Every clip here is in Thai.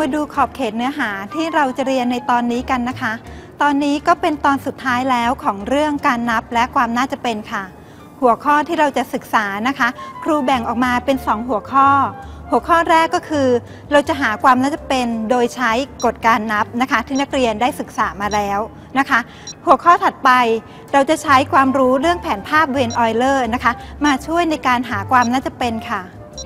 มาดูขอบเขตเนื้อหาที่เราจะเรียนในตอนนี้กันนะคะ ตอนนี้ก็เป็นตอนสุดท้ายแล้วของเรื่องการนับและความน่าจะเป็นค่ะหัวข้อที่เราจะศึกษานะคะครูแบ่งออกมาเป็น2หัวข้อหัวข้อแรกก็คือเราจะหาความน่าจะเป็นโดยใช้กฎการนับนะคะที่นักเรียนได้ศึกษามาแล้วนะคะหัวข้อถัดไปเราจะใช้ความรู้เรื่องแผนภาพเวนออยเลอร์นะคะมาช่วยในการหาความน่าจะเป็นค่ะ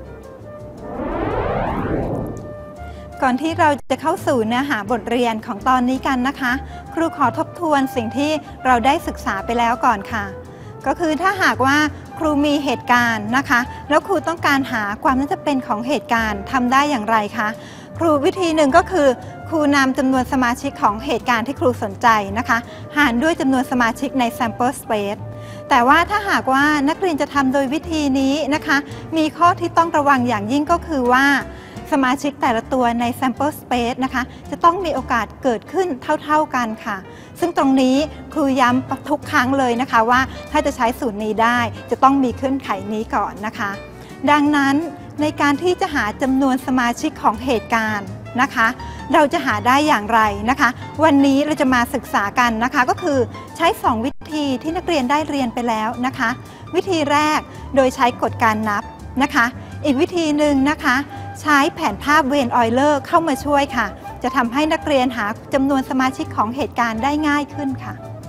ก่อนที่เราจะเข้าสู่เนื้อหาบทเรียนของตอนนี้กันนะคะครูขอทบทวนสิ่งที่เราได้ศึกษาไปแล้วก่อนค่ะก็คือถ้าหากว่าครูมีเหตุการณ์นะคะแล้วครูต้องการหาความน่าจะเป็นของเหตุการณ์ทำได้อย่างไรคะครูวิธีหนึ่งก็คือครูนำจำนวนสมาชิกของเหตุการณ์ที่ครูสนใจนะคะหารด้วยจำนวนสมาชิกใน sample space แต่ว่าถ้าหากว่านักเรียนจะทำโดยวิธีนี้นะคะมีข้อที่ต้องระวังอย่างยิ่งก็คือว่าสมาชิกแต่ละตัวใน sample space นะคะจะต้องมีโอกาสเกิดขึ้นเท่ากันค่ะซึ่งตรงนี้ครูย้ำทุกครั้งเลยนะคะว่าถ้าจะใช้สูตรนี้ได้จะต้องมีเงื่อนไขนี้ก่อนนะคะดังนั้นในการที่จะหาจำนวนสมาชิกของเหตุการณ์นะคะเราจะหาได้อย่างไรนะคะวันนี้เราจะมาศึกษากันนะคะก็คือใช้2วิธีที่นักเรียนได้เรียนไปแล้วนะคะวิธีแรกโดยใช้กฎการนับนะคะอีกวิธีหนึ่งนะคะใช้แผนภาพเวนออยเลอร์เข้ามาช่วยค่ะจะทำให้นักเรียนหาจำนวนสมาชิกของเหตุการณ์ได้ง่ายขึ้นค่ะ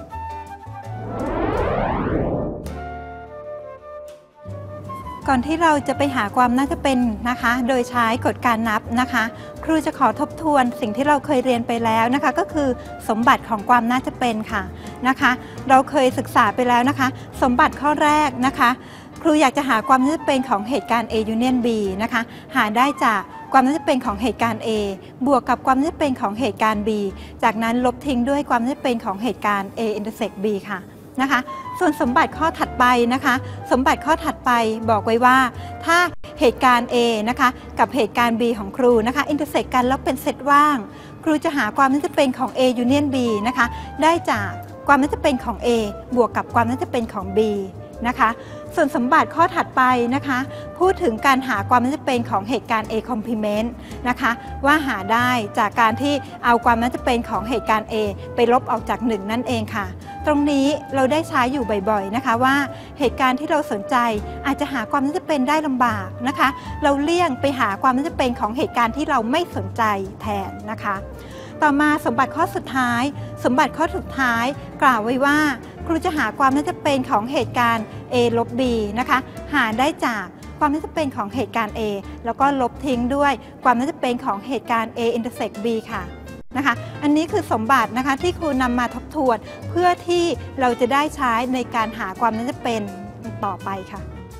ก่อนที่เราจะไปหาความน่าจะเป็นนะคะโดยใช้กฎการนับนะคะครูจะขอทบทวนสิ่งที่เราเคยเรียนไปแล้วนะคะก็คือสมบัติของความน่าจะเป็นค่ะนะคะเราเคยศึกษาไปแล้วนะคะสมบัติข้อแรกนะคะครูอยากจะหาความน่าจะเป็นของเหตุการณ์ A union B นะคะหาได้จากความน่าจะเป็นของเหตุการณ์ A บวกกับความน่าจะเป็นของเหตุการณ์ B จากนั้นลบทิ้งด้วยความน่าจะเป็นของเหตุการณ์ A intersect B ค่ะนะคะส่วนสมบัติข้อถัดไปนะคะสมบัติข้อถัดไปบอกไว้ว่าถ้าเหตุการณ์ A นะคะกับเหตุการณ์ B ของครูนะคะ intersect กันแล้วเป็นเซตว่างครูจะหาความน่าจะเป็นของ A union B นะคะได้จากความน่าจะเป็นของ A บวกกับความน่าจะเป็นของ B นะคะส่วนสมบัติข้อถัดไปนะคะพูดถึงการหาความน่าจะเป็นของเหตุการณ์ A complement นะคะว่าหาได้จากการที่เอาความน่าจะเป็นของเหตุการณ์ A ไปลบออกจาก1นั่นเองค่ะตรงนี้เราได้ใช้อยู่บ่อยๆนะคะว่าเหตุการณ์ที่เราสนใจอาจจะหาความน่าจะเป็นได้ลำบากนะคะเราเลี่ยงไปหาความน่าจะเป็นของเหตุการณ์ที่เราไม่สนใจแทนนะคะต่อมาสมบัติข้อสุดท้ายสมบัติข้อสุดท้ายกล่าวไว้ว่าครูจะหาความน่าจะเป็นของเหตุการณ์ A ลบ B นะคะหาได้จากความน่าจะเป็นของเหตุการณ์ A แล้วก็ลบทิ้งด้วยความน่าจะเป็นของเหตุการณ์ A intersect B ค่ะนะคะอันนี้คือสมบัตินะคะที่ครูนำมาทบทวนเพื่อที่เราจะได้ใช้ในการหาความน่าจะเป็นต่อไปค่ะ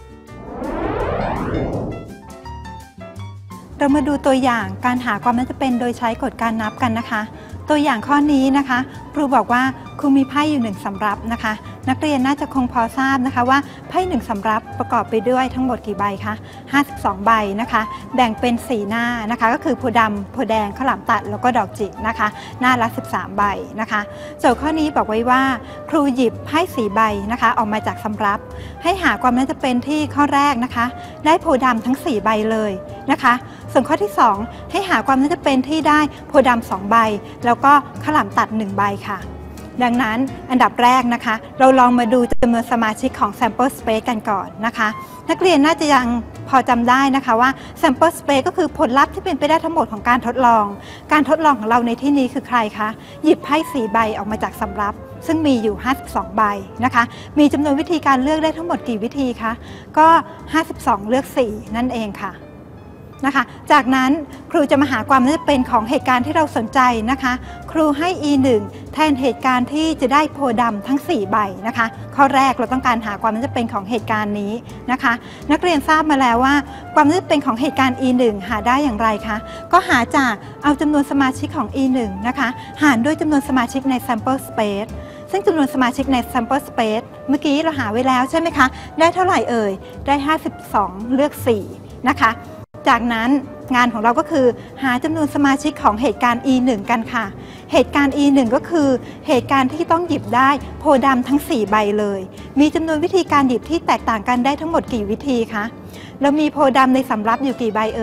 เรามาดูตัวอย่างการหาความน่าจะเป็นโดยใช้กฎการนับกันนะคะตัวอย่างข้อนี้นะคะครูบอกว่าครูมีไพ่อยู่1สำรับนะคะนักเรียนน่าจะคงพอทราบนะคะว่าไพ่1สำรับประกอบไปด้วยทั้งหมดกี่ใบคะ52ใบนะคะแบ่งเป็น4หน้านะคะก็คือโพธิ์ดำโพธิ์แดงข้าวหลามตัดแล้วก็ดอกจิกนะคะหน้าละ13ใบนะคะโจทย์ข้อนี้บอกไว้ว่าครูหยิบไพ่4ใบนะคะออกมาจากสำรับให้หาความน่าจะเป็นที่ข้อแรกนะคะได้โพธิ์ดำทั้ง4ใบเลยนะคะส่วนข้อที่2ให้หาความน่าจะเป็นที่ได้โพธิ์ดำ2ใบแล้วก็ข้าวหลามตัด1ใบค่ะดังนั้นอันดับแรกนะคะเราลองมาดูจำนวนสมาชิกของ sample space กันก่อนนะคะนักเรียนน่าจะยังพอจำได้นะคะว่า sample space ก็คือผลลัพธ์ที่เป็นไปได้ทั้งหมดของการทดลองของเราในที่นี้คือใครคะหยิบไพ่4ใบออกมาจากสำรับซึ่งมีอยู่52ใบนะคะมีจำนวนวิธีการเลือกได้ทั้งหมดกี่วิธีคะก็52เลือก4นั่นเองค่ะนะคะจากนั้นครูจะมาหาความน่าจะเป็นของเหตุการณ์ที่เราสนใจนะคะครูให้ E1 แทนเหตุการณ์ที่จะได้โพธิ์ดำทั้ง4ใบนะคะข้อแรกเราต้องการหาความน่าจะเป็นของเหตุการณ์นี้นะคะนักเรียนทราบมาแล้วว่าความน่าจะเป็นของเหตุการณ์ E1 หาได้อย่างไรคะก็หาจากเอาจำนวนสมาชิกของ E1 นะคะหารด้วยจำนวนสมาชิกใน sample space ซึ่งจำนวนสมาชิกใน sample space เมื่อกี้เราหาไว้แล้วใช่ไหมคะได้เท่าไหร่เอ่ยได้52เลือก4นะคะจากนั้นงานของเราก็คือหาจำนวนสมาชิกของเหตุการณ์ E1 กันค่ะเหตุการณ์ E1 ก็คือเหตุการณ์ที่ต้องหยิบได้โพธิ์ดำทั้ง4ใบเลยมีจำนวนวิธีการหยิบที่แตกต่างกันได้ทั้งหมดกี่วิธีคะแล้วมีโพธิ์ดำในสำรับอยู่กี่ใบเอ่ย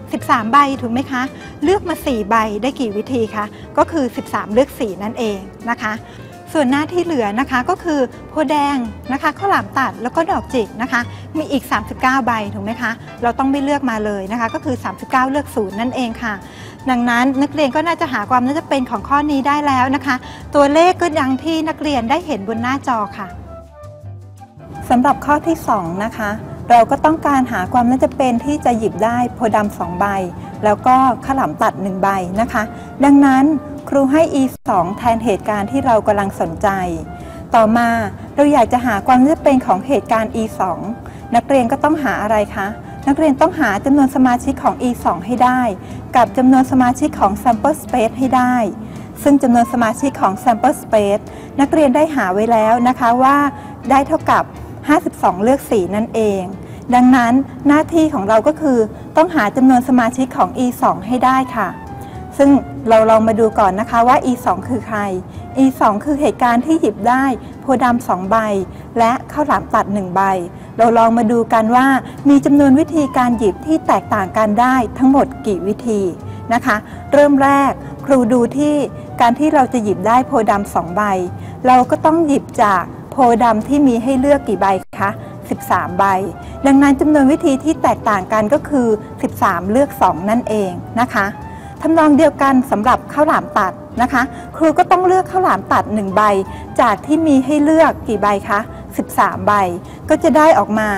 13 ใบถูกไหมคะเลือกมา4ใบได้กี่วิธีคะก็คือ13เลือก4นั่นเองนะคะส่วนหน้าที่เหลือนะคะก็คือโพแดงนะคะข้าวหลามตัดแล้วก็ดอกจิกนะคะมีอีก39ใบถูกไหมคะเราต้องไม่เลือกมาเลยนะคะก็คือ39เลือก0นั่นเองค่ะดังนั้นนักเรียนก็น่าจะหาความน่าจะเป็นของข้อนี้ได้แล้วนะคะตัวเลขก็ดังที่นักเรียนได้เห็นบนหน้าจอค่ะสำหรับข้อที่2นะคะเราก็ต้องการหาความน่าจะเป็นที่จะหยิบได้โพดำ2ใบแล้วก็ข้าวหลามตัด1ใบนะคะดังนั้นครูให้ E2 แทนเหตุการณ์ที่เรากำลังสนใจต่อมาเราอยากจะหาความน่าจะเป็นของเหตุการณ์ E2 นักเรียนก็ต้องหาอะไรคะนักเรียนต้องหาจำนวนสมาชิกของ E2 ให้ได้กับจำนวนสมาชิกของ Sample Space ให้ได้ซึ่งจำนวนสมาชิกของ Sample Space นักเรียนได้หาไว้แล้วนะคะว่าได้เท่ากับ52เลือก4นั่นเองดังนั้นหน้าที่ของเราก็คือต้องหาจำนวนสมาชิกของ E2 ให้ได้ค่ะซึ่งเราลองมาดูก่อนนะคะว่า E2 คือใคร E2 คือเหตุการณ์ที่หยิบได้โพดำ2ใบและข้าวหลามตัด1ใบเราลองมาดูกันว่ามีจำนวนวิธีการหยิบที่แตกต่างกันได้ทั้งหมดกี่วิธีนะคะเริ่มแรกครูดูที่การที่เราจะหยิบได้โพดำ2ใบเราก็ต้องหยิบจากโพดำที่มีให้เลือกกี่ใบคะ13ใบดังนั้นจำนวนวิธีที่แตกต่างกันก็คือ13เลือก2นั่นเองนะคะทำนองเดียวกันสำหรับข้าวหลามตัดนะคะครูก็ต้องเลือกข้าวหลามตัด1ใบจากที่มีให้เลือกกี่ใบคะ13ใบก็จะได้ออกมา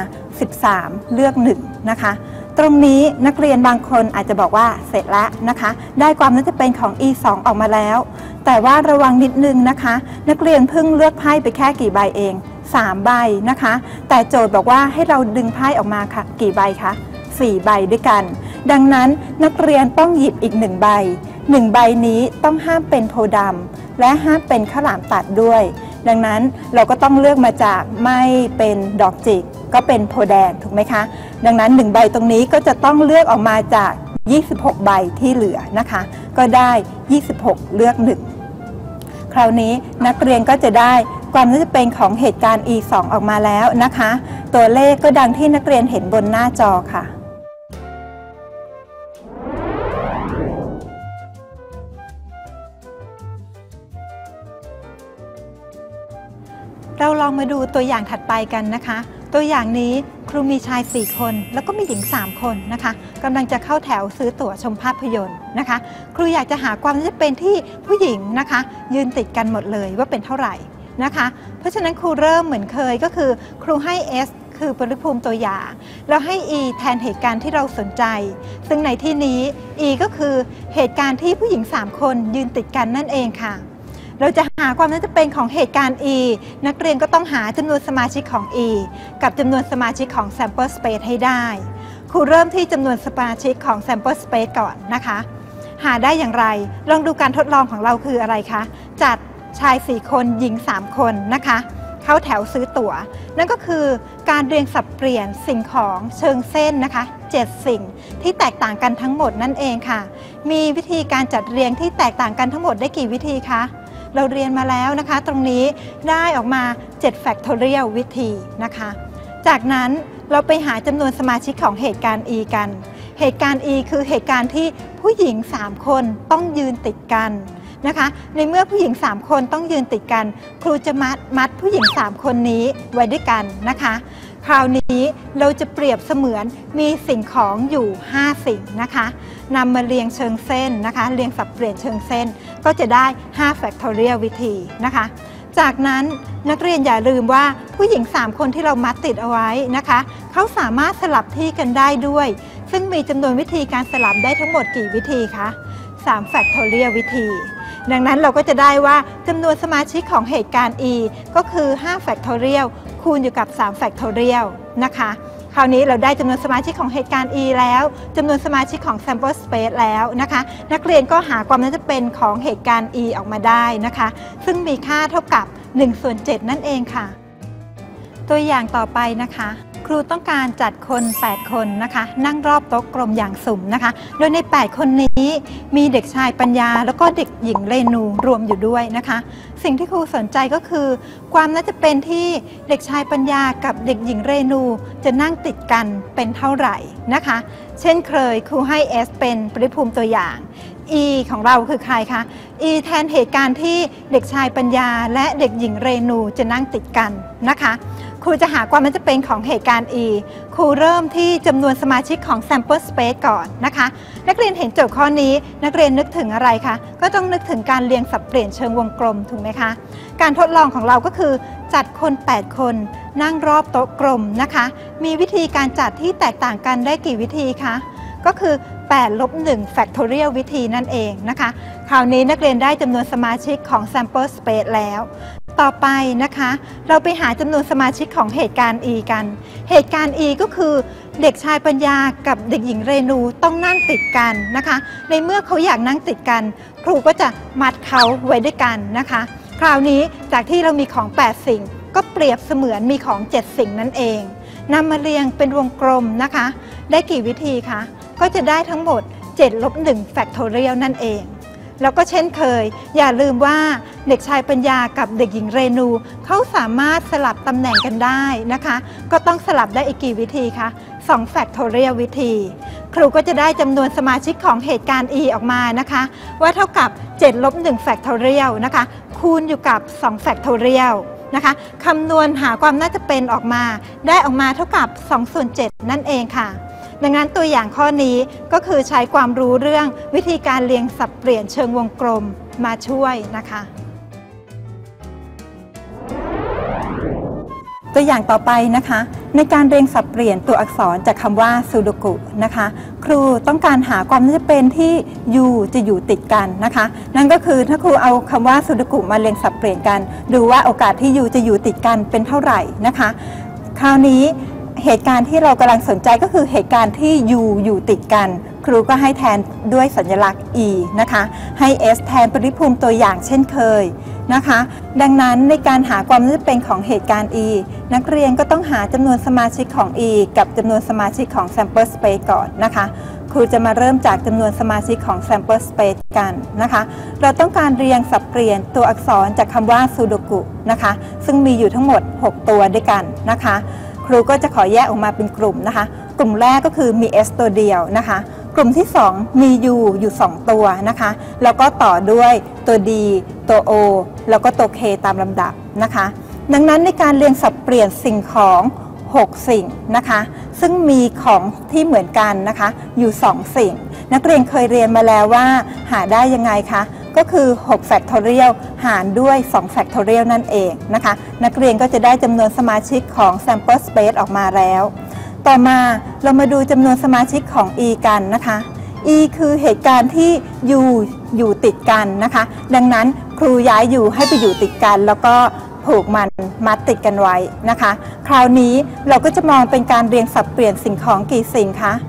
13เลือก1นะคะตรงนี้นักเรียนบางคนอาจจะบอกว่าเสร็จแล้วนะคะได้ความน่าจะเป็นของ E2 ออกมาแล้วแต่ว่าระวังนิดนึงนะคะนักเรียนเพิ่งเลือกไพ่ไปแค่กี่ใบเอง3ใบนะคะแต่โจทย์บอกว่าให้เราดึงไพ่ออกมาค่ะกี่ใบคะ4ใบด้วยกันดังนั้นนักเรียนต้องหยิบอีก1ใบ1ใบนี้ต้องห้ามเป็นโพดำและห้ามเป็นข้าวหลามตัดด้วยดังนั้นเราก็ต้องเลือกมาจากไม่เป็นดอกจิกก็เป็นโพแดงถูกไหมคะดังนั้น1ใบตรงนี้ก็จะต้องเลือกออกมาจาก26ใบที่เหลือนะคะก็ได้26เลือก1คราวนี้นักเรียนก็จะได้ความน่าจะเป็นของเหตุการณ์ E2 ออกมาแล้วนะคะตัวเลขก็ดังที่นักเรียนเห็นบนหน้าจอค่ะเราลองมาดูตัวอย่างถัดไปกันนะคะตัวอย่างนี้ครูมีชาย4คนแล้วก็มีหญิง3คนนะคะกำลังจะเข้าแถวซื้อตั๋วชมภาพยนตร์นะคะครูอยากจะหาความน่าจะเป็นที่ผู้หญิงนะคะยืนติดกันหมดเลยว่าเป็นเท่าไหร่นะคะเพราะฉะนั้นครูเริ่มเหมือนเคยก็คือครูให้ S คือปริภูมิตัวอย่างแล้วให้ E แทนเหตุการณ์ที่เราสนใจซึ่งในที่นี้ E ก็คือเหตุการณ์ที่ผู้หญิง3คนยืนติดกันนั่นเองค่ะเราจะหาความน่าจะเป็นของเหตุการณ์ E นักเรียนก็ต้องหาจำนวนสมาชิกของ E กับจำนวนสมาชิกของ Sample Space ให้ได้ครูเริ่มที่จำนวนสมาชิกของ Sample Space ก่อนนะคะหาได้อย่างไรลองดูการทดลองของเราคืออะไรคะจัดชาย4คนหญิง3คนนะคะเข้าแถวซื้อตั๋วนั่นก็คือการเรียงสับเปลี่ยนสิ่งของเชิงเส้นนะคะ7สิ่งที่แตกต่างกันทั้งหมดนั่นเองค่ะมีวิธีการจัดเรียงที่แตกต่างกันทั้งหมดได้กี่วิธีคะเราเรียนมาแล้วนะคะตรงนี้ได้ออกมา7 factorial วิธีนะคะจากนั้นเราไปหาจำนวนสมาชิกของเหตุการณ์ E กันเหตุการณ์ E คือเหตุการณ์ที่ผู้หญิง3คนต้องยืนติดกันนะคะในเมื่อผู้หญิง3คนต้องยืนติดกันครูจะมัดผู้หญิง3คนนี้ไว้ด้วยกันนะคะคราวนี้เราจะเปรียบเสมือนมีสิ่งของอยู่5สิ่งนะคะนำมาเรียงเชิงเส้นนะคะเรียงสับเปลี่ยนเชิงเส้นก็จะได้5 factorial วิธีนะคะจากนั้นนักเรียนอย่าลืมว่าผู้หญิง3คนที่เรามัดติดเอาไว้นะคะเขาสามารถสลับที่กันได้ด้วยซึ่งมีจำนวนวิธีการสลับได้ทั้งหมดกี่วิธีคะ3 factorial วิธีดังนั้นเราก็จะได้ว่าจำนวนสมาชิกของเหตุการณ์ E ก็คือ5 factorial คูณอยู่กับ3 factorial นะคะคราวนี้เราได้จำนวนสมาชิกของเหตุการณ์ E แล้วจำนวนสมาชิกของ Sample Space แล้วนะคะนักเรียนก็หาความน่าจะเป็นของเหตุการณ์ E ออกมาได้นะคะซึ่งมีค่าเท่ากับ1/7นั่นเองค่ะตัวอย่างต่อไปนะคะครูต้องการจัดคน8คนนะคะนั่งรอบโต๊ะกลมอย่างสุ่มนะคะโดยใน8คนนี้มีเด็กชายปัญญาแล้วก็เด็กหญิงเรนูรวมอยู่ด้วยนะคะสิ่งที่ครูสนใจก็คือความน่าจะเป็นที่เด็กชายปัญญากับเด็กหญิงเรนูจะนั่งติดกันเป็นเท่าไหร่นะคะเช่นเคยครูให้ S เป็นปริภูมิตัวอย่าง E ของเราคือใครคะ E แทนเหตุการณ์ที่เด็กชายปัญญาและเด็กหญิงเรนูจะนั่งติดกันนะคะครูจะหาความน่าจะเป็นของเหตุการณ์ E ครูเริ่มที่จำนวนสมาชิกของ sample space ก่อนนะคะนักเรียนเห็นโจทย์ข้อนี้นักเรียนนึกถึงอะไรคะก็ต้องนึกถึงการเรียงสับเปลี่ยนเชิงวงกลมถูกไหมคะการทดลองของเราก็คือจัดคน8คนนั่งรอบโต๊ะกลมนะคะมีวิธีการจัดที่แตกต่างกันได้กี่วิธีคะก็คือ8 ลบ 1 factorial วิธีนั่นเองนะคะคราวนี้นักเรียนได้จำนวนสมาชิกของ sample space แล้วต่อไปนะคะเราไปหาจำนวนสมาชิกของเหตุการณ์ E กันเหตุการณ์ E ก็คือเด็กชายปัญญากับเด็กหญิงเรนูต้องนั่งติดกันนะคะในเมื่อเขาอยากนั่งติดกันครูก็จะมัดเขาไว้ด้วยกันนะคะคราวนี้จากที่เรามีของ8สิ่งก็เปรียบเสมือนมีของ7สิ่งนั่นเองนำมาเรียงเป็นวงกลมนะคะได้กี่วิธีคะก็จะได้ทั้งหมด7 ลบ 1 factorial นั่นเองแล้วก็เช่นเคยอย่าลืมว่าเด็กชายปัญญากับเด็กหญิงเรนูเขาสามารถสลับตำแหน่งกันได้นะคะก็ต้องสลับได้อีกกี่วิธีคะ2 factorial วิธีครูก็จะได้จำนวนสมาชิกของเหตุการณ์ E ออกมานะคะว่าเท่ากับ7 ลบ 1 factorial นะคะคูณอยู่กับ2 factorial นะคะคำนวณหาความน่าจะเป็นออกมาได้ออกมาเท่ากับ2 ส่วน 7นั่นเองค่ะดังนั้นตัวอย่างข้อนี้ก็คือใช้ความรู้เรื่องวิธีการเรียงสับเปลี่ยนเชิงวงกลมมาช่วยนะคะตัวอย่างต่อไปนะคะในการเรียงสับเปลี่ยนตัวอักษรจากคำว่าซูโดกุนะคะครูต้องการหาความน่าจะเป็นที่ U จะอยู่ติดกันนะคะนั่นก็คือถ้าครูเอาคำว่าซูโดกุมาเรียงสับเปลี่ยนกันดูว่าโอกาสที่ U จะอยู่ติดกันเป็นเท่าไหร่นะคะคราวนี้เหตุการณ์ที่เรากำลังสนใจก็คือเหตุการณ์ที่ U อยู่ติดกันครูก็ให้แทนด้วยสัญลักษณ์ E นะคะให้ S แทนปริภูมิตัวอย่างเช่นเคยนะคะดังนั้นในการหาความน่าจะเป็นของเหตุการณ์ E นักเรียนก็ต้องหาจำนวนสมาชิกของ E กับจำนวนสมาชิกของ sample space ก่อนนะคะครูจะมาเริ่มจากจำนวนสมาชิกของ sample space กันนะคะเราต้องการเรียงสับเปลี่ยนตัวอักษรจากคำว่าซูโดกุนะคะซึ่งมีอยู่ทั้งหมด6ตัวด้วยกันนะคะครูก็จะขอแยกออกมาเป็นกลุ่มนะคะกลุ่มแรกก็คือมี S ตัวเดียวนะคะกลุ่มที่2มี U อยู่2ตัวนะคะแล้วก็ต่อด้วยตัว D ตัว O แล้วก็ตัว K ตามลำดับนะคะดังนั้นในการเรียงสับเปลี่ยนสิ่งของ6สิ่งนะคะซึ่งมีของที่เหมือนกันนะคะอยู่2สิ่งนักเรียนเคยเรียนมาแล้วว่าหาได้ยังไงคะก็คือ6 factorial หารด้วย2 factorial นั่นเองนะคะนักเรียนก็จะได้จำนวนสมาชิกของ sample space ออกมาแล้วต่อมาเรามาดูจำนวนสมาชิกของ E กันนะคะ E คือเหตุการณ์ที่ U อยู่ติดกันนะคะดังนั้นครูย้าย U ให้ไปอยู่ติดกันแล้วก็ผูกมันมัดติดกันไว้นะคะคราวนี้เราก็จะมองเป็นการเรียงสับเปลี่ยนสิ่งของกี่สิ่งคะ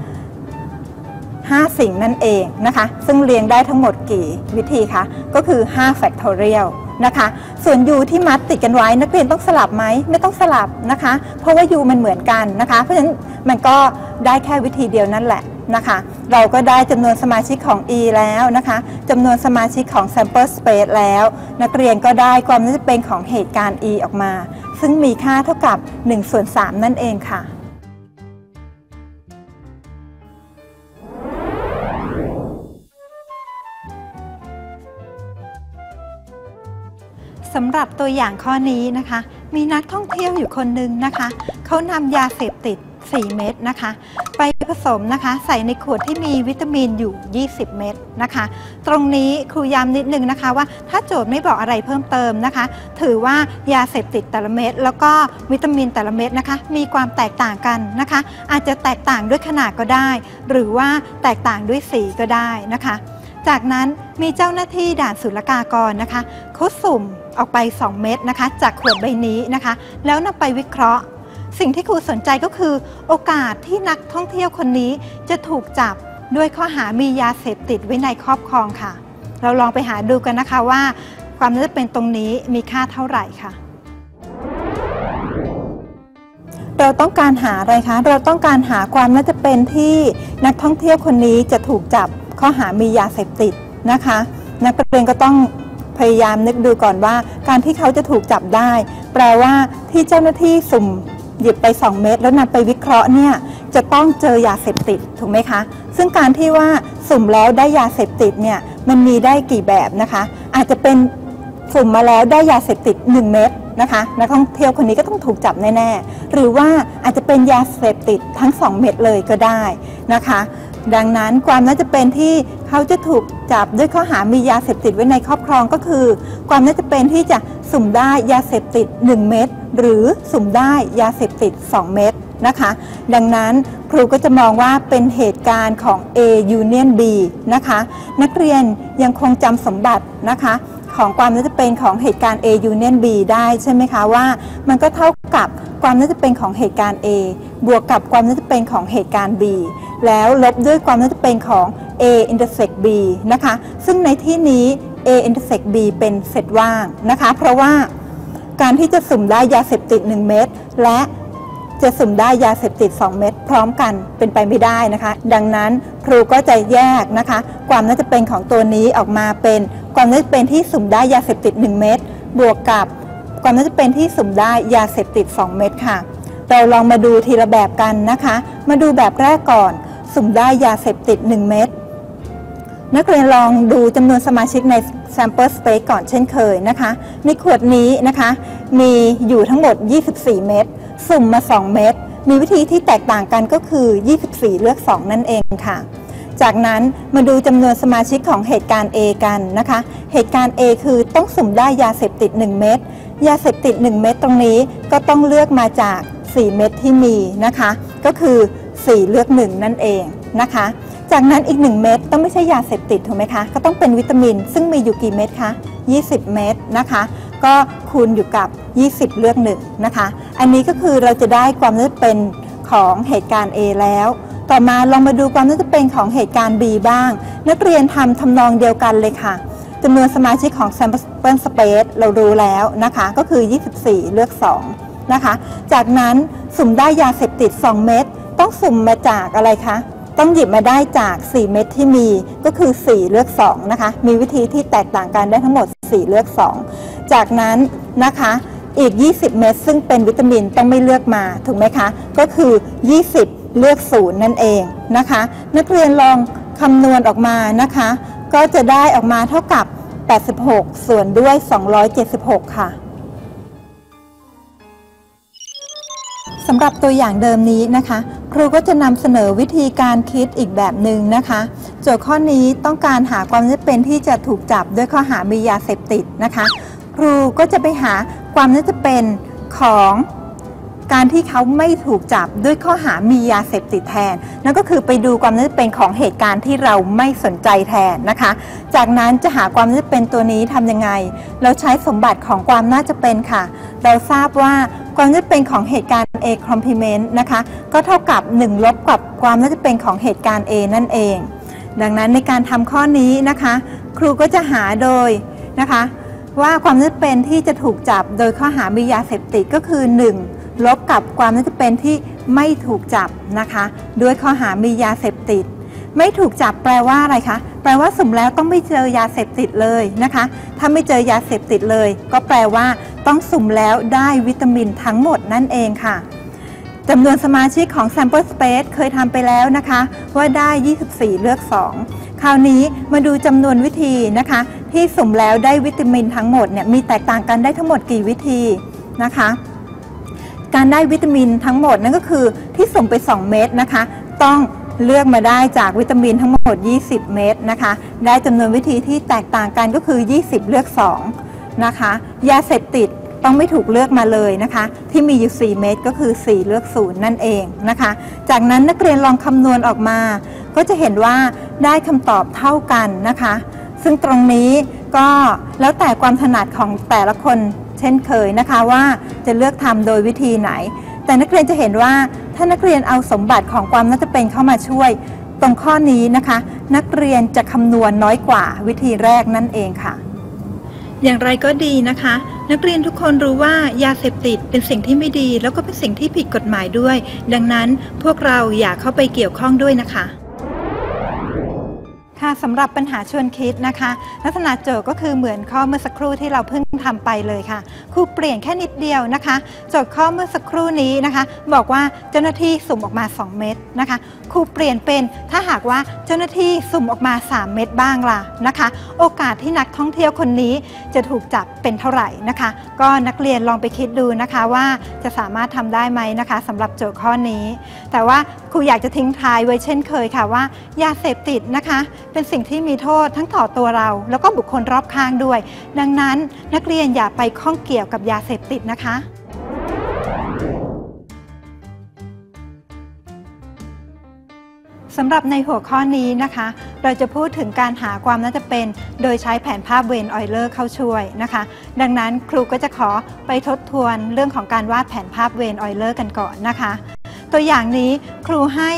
5 สิ่งนั่นเองนะคะซึ่งเรียงได้ทั้งหมดกี่วิธีคะก็คือ5 factorial นะคะส่วน U ที่มัดติดกันไว้นักเรียนต้องสลับไหมไม่ต้องสลับนะคะเพราะว่า U มันเหมือนกันนะคะเพราะฉะนั้นมันก็ได้แค่วิธีเดียวนั่นแหละนะคะเราก็ได้จำนวนสมาชิกของ E แล้วนะคะจำนวนสมาชิกของ sample space แล้วนักเรียนก็ได้ความน่าจะเป็นของเหตุการณ์ E ออกมาซึ่งมีค่าเท่ากับ1 ส่วน 3นั่นเองค่ะสำหรับตัวอย่างข้อนี้นะคะมีนักท่องเที่ยวอยู่คนหนึ่งนะคะเขานำยาเสพติด4 เม็ดนะคะไปผสมนะคะใส่ในขวดที่มีวิตามินอยู่20 เม็ดนะคะตรงนี้ครูย้ำนิดนึงนะคะว่าถ้าโจทย์ไม่บอกอะไรเพิ่มเติมนะคะถือว่ายาเสพติดแต่ละเม็ดแล้วก็วิตามินแต่ละเม็ดนะคะมีความแตกต่างกันนะคะอาจจะแตกต่างด้วยขนาดก็ได้หรือว่าแตกต่างด้วยสีก็ได้นะคะจากนั้นมีเจ้าหน้าที่ด่านศุลกากรนะคะเขาสุ่มออกไป2 เม็ดนะคะจากขวดใบนี้นะคะแล้วนำไปวิเคราะห์สิ่งที่ครูสนใจก็คือโอกาสที่นักท่องเที่ยวคนนี้จะถูกจับด้วยข้อหามียาเสพติดไว้ในครอบครองค่ะเราลองไปหาดูกันนะคะว่าความน่าจะเป็นตรงนี้มีค่าเท่าไหร่ค่ะเราต้องการหาอะไรคะเราต้องการหาความน่าจะเป็นที่นักท่องเที่ยวคนนี้จะถูกจับข้อหามียาเสพติดนะคะนักเรียนก็ต้องพยายามนึกดูก่อนว่าการที่เขาจะถูกจับได้แปลว่าที่เจ้าหน้าที่สุ่มหยิบไป2 เม็ดแล้วนำไปวิเคราะห์เนี่ยจะต้องเจอยาเสพติดถูกไหมคะซึ่งการที่ว่าสุ่มแล้วได้ยาเสพติดเนี่ยมันมีได้กี่แบบนะคะอาจจะเป็นสุ่มมาแล้วได้ยาเสพติด1 เม็ดนะคะนักท่องเที่ยวคนนี้ก็ต้องถูกจับแน่ๆหรือว่าอาจจะเป็นยาเสพติดทั้ง2 เม็ดเลยก็ได้นะคะดังนั้นความน่าจะเป็นที่เขาจะถูกจับด้วยข้อหามียาเสพติดไว้ในครอบครองก็คือความน่าจะเป็นที่จะสุ่มได้ยาเสพติด1 เม็ดหรือสุ่มได้ยาเสพติด2 เม็ดนะคะดังนั้นครูก็จะมองว่าเป็นเหตุการณ์ของ A Union B นะคะนักเรียนยังคงจำสมบัตินะคะของความน่าจะเป็นของเหตุการณ์ A Union B ได้ใช่ไหมคะว่ามันก็เท่ากับความน่าจะเป็นของเหตุการณ์ A บวกกับความน่าจะเป็นของเหตุการณ์ B แล้วลบด้วยความน่าจะเป็นของ A intersect B นะคะซึ่งในที่นี้ A intersect B เป็นเซตว่างนะคะเพราะว่าการที่จะสุ่มได้ยาเสพติด1 เม็ดและจะสุ่มได้ยาเสพติด2 เม็ดพร้อมกันเป็นไปไม่ได้นะคะดังนั้นครูก็จะแยกนะคะความน่าจะเป็นของตัวนี้ออกมาเป็นความน่าจะเป็นที่สุ่มได้ยาเสพติด1 เม็ดบวกกับความน่าจะเป็นที่สุ่มได้ยาเสพติด2 เม็ดค่ะเราลองมาดูทีละแบบกันนะคะมาดูแบบแรกก่อนสุ่มได้ยาเสพติด1 เม็ดนักเรียนลองดูจำนวนสมาชิกใน sample space ก่อนเช่นเคยนะคะในขวดนี้นะคะมีอยู่ทั้งหมด24 เม็ดสุ่มมา2 เม็ดมีวิธีที่แตกต่างกันก็คือ24เลือก2นั่นเองค่ะจากนั้นมาดูจำนวนสมาชิกของเหตุการณ์ A กันนะคะเหตุการณ์ A คือต้องสุ่มได้ยาเสพติด1 เม็ดยาเสพติด1 เม็ดตรงนี้ก็ต้องเลือกมาจาก4 เม็ดที่มีนะคะก็คือ4เลือก1นั่นเองนะคะจากนั้นอีก1 เม็ดต้องไม่ใช่ยาเสพติดถูกไหมคะก็ต้องเป็นวิตามินซึ่งมีอยู่กี่เม็ดคะ20 เม็ดนะคะก็คูณอยู่กับ20เลือก1นะคะอันนี้ก็คือเราจะได้ความน่าจะเป็นของเหตุการณ์ A แล้วต่อมาลองมาดูความน่าจะเป็นของเหตุการณ์ B บ้างนักเรียนทำนองเดียวกันเลยค่ะจำนวนสมาชิกของ sample space เรารู้แล้วนะคะก็คือ24เลือก2นะคะจากนั้นสุ่มได้ยาเสพติด2 เม็ดต้องสุ่มมาจากอะไรคะต้องหยิบมาได้จาก4 เม็ดที่มีก็คือ4เลือก2นะคะมีวิธีที่แตกต่างกันได้ทั้งหมด4เลือก2จากนั้นนะคะอีก20 เม็ดซึ่งเป็นวิตามินต้องไม่เลือกมาถูกไหมคะก็คือ20เลือก0นั่นเองนะคะนักเรียนลองคำนวณออกมานะคะก็จะได้ออกมาเท่ากับ86ส่วนด้วย276ค่ะสำหรับตัวอย่างเดิมนี้นะคะครูก็จะนำเสนอวิธีการคิดอีกแบบหนึ่งนะคะโจทย์ข้อนี้ต้องการหาความน่าจะเป็นที่จะถูกจับด้วยข้อหามียาเสพติดนะคะครูก็จะไปหาความน่าจะเป็นของการที่เขาไม่ถูกจับด้วยข้อหามียาเสพติดแทนนั่นก็คือไปดูความน่าจะเป็นของเหตุการณ์ที่เราไม่สนใจแทนนะคะจากนั้นจะหาความน่าจะเป็นตัวนี้ทำยังไงเราใช้สมบัติของความน่าจะเป็นค่ะเราทราบว่าความน่าจะเป็นของเหตุการณ์ A complement นะคะก็เท่ากับ1ลบกับความน่าจะเป็นของเหตุการณ์ A นั่นเองดังนั้นในการทำข้อนี้นะคะครูก็จะหาโดยนะคะว่าความน่าจะเป็นที่จะถูกจับโดยข้อหามียาเสพติดก็คือ1ลบกับความน่าจะเป็นที่ไม่ถูกจับนะคะด้วยข้อหามียาเสพติดไม่ถูกจับแปลว่าอะไรคะแปลว่าสุ่มแล้วต้องไม่เจอยาเสพติดเลยนะคะถ้าไม่เจอยาเสพติดเลยก็แปลว่าต้องสุ่มแล้วได้วิตามินทั้งหมดนั่นเองค่ะจำนวนสมาชิกของ sample space เคยทำไปแล้วนะคะว่าได้24เลือก2คราวนี้มาดูจำนวนวิธีนะคะที่สุ่มแล้วได้วิตามินทั้งหมดเนี่ยมีแตกต่างกันได้ทั้งหมดกี่วิธีนะคะการได้วิตามินทั้งหมดนั่นก็คือที่สุ่มไป2 เม็ดนะคะต้องเลือกมาได้จากวิตามินทั้งหมด20 เม็ดนะคะได้จำนวนวิธีที่แตกต่างกันก็คือ20เลือก2นะคะยาเสพติดต้องไม่ถูกเลือกมาเลยนะคะที่มีอยู่4 เม็ดก็คือ4เลือก0นั่นเองนะคะจากนั้นนักเรียนลองคำนวณออกมาก็จะเห็นว่าได้คำตอบเท่ากันนะคะซึ่งตรงนี้ก็แล้วแต่ความถนัดของแต่ละคนเช่นเคยนะคะว่าจะเลือกทำโดยวิธีไหนแต่นักเรียนจะเห็นว่าถ้านักเรียนเอาสมบัติของความน่าจะเป็นเข้ามาช่วยตรงข้อนี้นะคะนักเรียนจะคำนวณน้อยกว่าวิธีแรกนั่นเองค่ะอย่างไรก็ดีนะคะนักเรียนทุกคนรู้ว่ายาเสพติดเป็นสิ่งที่ไม่ดีแล้วก็เป็นสิ่งที่ผิดกฎหมายด้วยดังนั้นพวกเราอย่าเข้าไปเกี่ยวข้องด้วยนะคะค่ะสำหรับปัญหาชวนคิดนะคะลักษณะโจทย์ก็คือเหมือนข้อเมื่อสักครู่ที่เราเพิ่งทำไปเลยค่ะครูเปลี่ยนแค่นิดเดียวนะคะโจทย์ข้อเมื่อสักครู่นี้นะคะบอกว่าเจ้าหน้าที่สุ่มออกมา2เม็ดนะคะครูเปลี่ยนเป็นถ้าหากว่าเจ้าหน้าที่สุ่มออกมา3เม็ดบ้างล่ะนะคะโอกาสที่นักท่องเที่ยวคนนี้จะถูกจับเป็นเท่าไหร่นะคะก็นักเรียนลองไปคิดดูนะคะว่าจะสามารถทำได้ไหมนะคะสำหรับโจทย์ข้อนี้แต่ว่าครูอยากจะทิ้งท้ายไว้เช่นเคยค่ะว่ายาเสพติดนะคะเป็นสิ่งที่มีโทษทั้งต่อตัวเราแล้วก็บุคคลรอบข้างด้วยดังนั้นนักเรียนอย่าไปข้องเกี่ยวกับยาเสพติดนะคะสำหรับในหัวข้อนี้นะคะเราจะพูดถึงการหาความน่าจะเป็นโดยใช้แผนภาพเวนออยเลอร์เข้าช่วยนะคะดังนั้นครูก็จะขอไปทบทวนเรื่องของการวาดแผนภาพเวนออยเลอร์กันก่อนนะคะตัวอย่างนี้ครูให้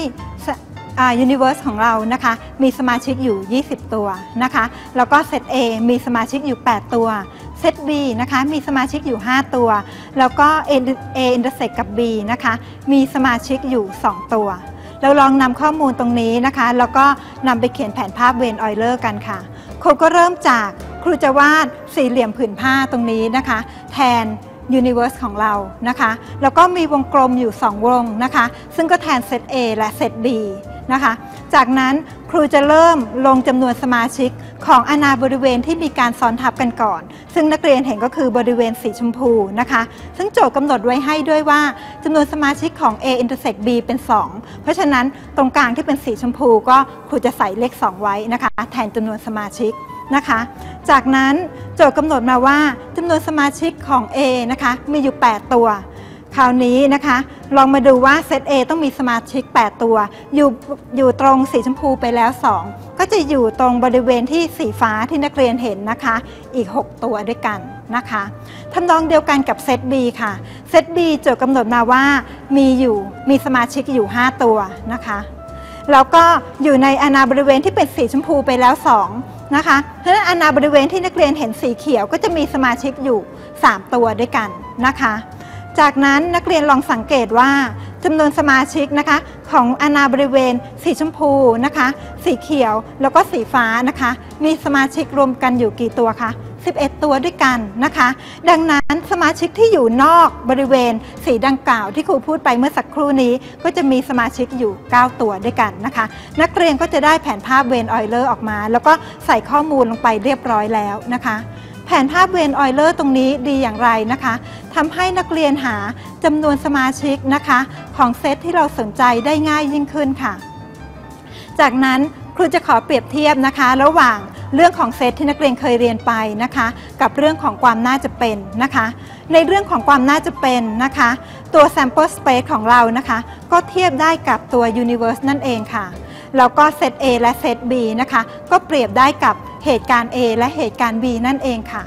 Universe ของเรานะคะมีสมาชิกอยู่20ตัวนะคะแล้วก็เซต A มีสมาชิกอยู่8ตัวเซต B นะคะมีสมาชิกอยู่5ตัวแล้วก็ A intersect กับ B นะคะมีสมาชิกอยู่2ตัวเราลองนำข้อมูลตรงนี้นะคะแล้วก็นำไปเขียนแผนภาพเวนออยเลอร์กันค่ะครูก็เริ่มจากครูจะวาดสี่เหลี่ยมผืนผ้าตรงนี้นะคะแทนUniverse ของเรานะคะแล้วก็มีวงกลมอยู่2วงนะคะซึ่งก็แทนเซต A และเซต B นะคะจากนั้นครูจะเริ่มลงจำนวนสมาชิกของอาณาบริเวณที่มีการซ้อนทับกันก่อนซึ่งนักเรียนเห็นก็คือบริเวณสีชมพูนะคะซึ่งโจทย์กำหนดไว้ให้ด้วยว่าจำนวนสมาชิกของ A intersect B เป็น2เพราะฉะนั้นตรงกลางที่เป็นสีชมพูก็ครูจะใส่เลข2ไว้นะคะแทนจำนวนสมาชิกนะคะจากนั้นโจทย์กำหนดมาว่าจำนวนสมาชิกของ A นะคะมีอยู่8ตัวคราวนี้นะคะลองมาดูว่าเซต A ต้องมีสมาชิก8ตัวอยู่ตรงสีชมพูไปแล้ว2ก็จะอยู่ตรงบริเวณที่สีฟ้าที่นักเรียนเห็นนะคะอีก6ตัวด้วยกันนะคะทำนองเดียวกันกับเซต B ค่ะเซต B โจทย์กำหนดมาว่ามีสมาชิกอยู่5ตัวนะคะแล้วก็อยู่ในอาณาบริเวณที่เป็นสีชมพูไปแล้ว2นะคะเพราะฉะนั้นอาณาบริเวณที่นักเรียนเห็นสีเขียวก็จะมีสมาชิกอยู่3ตัวด้วยกันนะคะจากนั้นนักเรียนลองสังเกตว่าจำนวนสมาชิกนะคะของอาณาบริเวณสีชมพูนะคะสีเขียวแล้วก็สีฟ้านะคะมีสมาชิกรวมกันอยู่กี่ตัวคะ11ตัวด้วยกันนะคะดังนั้นสมาชิกที่อยู่นอกบริเวณสีดังกล่าวที่ครูพูดไปเมื่อสักครู่นี้ก็จะมีสมาชิกอยู่9ตัวด้วยกันนะคะนักเรียนก็จะได้แผนภาพเวนออยเลอร์ออกมาแล้วก็ใส่ข้อมูลลงไปเรียบร้อยแล้วนะคะแผนภาพเวนออยเลอร์ตรงนี้ดีอย่างไรนะคะทำให้นักเรียนหาจำนวนสมาชิกนะคะของเซตที่เราสนใจได้ง่ายยิ่งขึ้นค่ะจากนั้นครูจะขอเปรียบเทียบนะคะระหว่างเรื่องของเซตที่นักเรียนเคยเรียนไปนะคะกับเรื่องของความน่าจะเป็นนะคะในเรื่องของความน่าจะเป็นนะคะตัว sample space ของเรานะคะก็เทียบได้กับตัว universe นั่นเองค่ะแล้วก็เซต A และเซต B นะคะก็เปรียบได้กับเหตุการณ์ A และเหตุการณ์ B นั่นเองค่ะ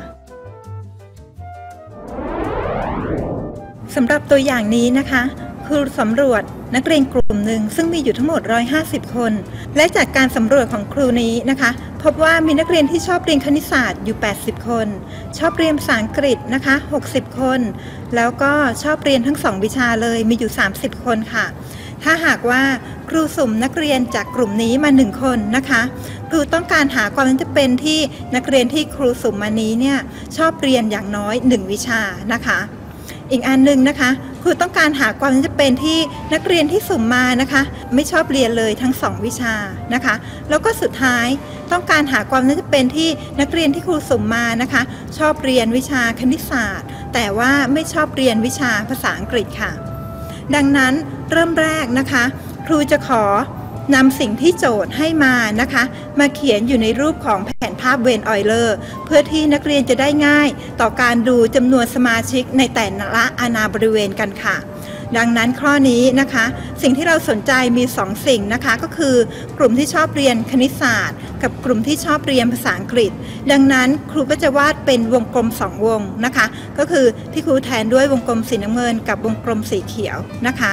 สำหรับตัวอย่างนี้นะคะคือสำรวจนักเรียนกลุ่มหนึ่งซึ่งมีอยู่ทั้งหมด150คนและจากการสำรวจของครูนี้นะคะพบว่ามีนักเรียนที่ชอบเรียนคณิตศาสตร์อยู่80คนชอบเรียนภาษาอังกฤษนะคะ60คนแล้วก็ชอบเรียนทั้ง2วิชาเลยมีอยู่30คนค่ะถ้าหากว่าครูสุ่มนักเรียนจากกลุ่มนี้มา1คนนะคะครูต้องการหาความจำเป็นที่นักเรียนที่ครูสุ่มมานี้เนี่ยชอบเรียนอย่างน้อย1วิชานะคะอีกอันหนึ่งนะคะครูต้องการหาความจำเป็นที่นักเรียนที่สุ่มมานะคะไม่ชอบเรียนเลยทั้ง2วิชานะคะแล้วก็สุดท้ายต้องการหาความจำเป็นที่นักเรียนที่ครูสุ่มมานะคะชอบเรียนวิชาคณิตศาสตร์แต่ว่าไม่ชอบเรียนวิชาภาษาอังกฤษค่ะดังนั้นเริ่มแรกนะคะครูจะขอนำสิ่งที่โจทย์ให้มานะคะมาเขียนอยู่ในรูปของแผนภาพเวนออยเลอร์เพื่อที่นักเรียนจะได้ง่ายต่อการดูจำนวนสมาชิกในแต่ละอาณาบริเวณกันค่ะดังนั้นข้อนี้นะคะสิ่งที่เราสนใจมี2สิ่งนะคะก็คือกลุ่มที่ชอบเรียนคณิตศาสตร์กับกลุ่มที่ชอบเรียนภาษาอังกฤษดังนั้นครูก็จะวาดเป็นวงกลม2วงนะคะก็คือที่ครูแทนด้วยวงกลมสีน้ำเงินกับวงกลมสีเขียวนะคะ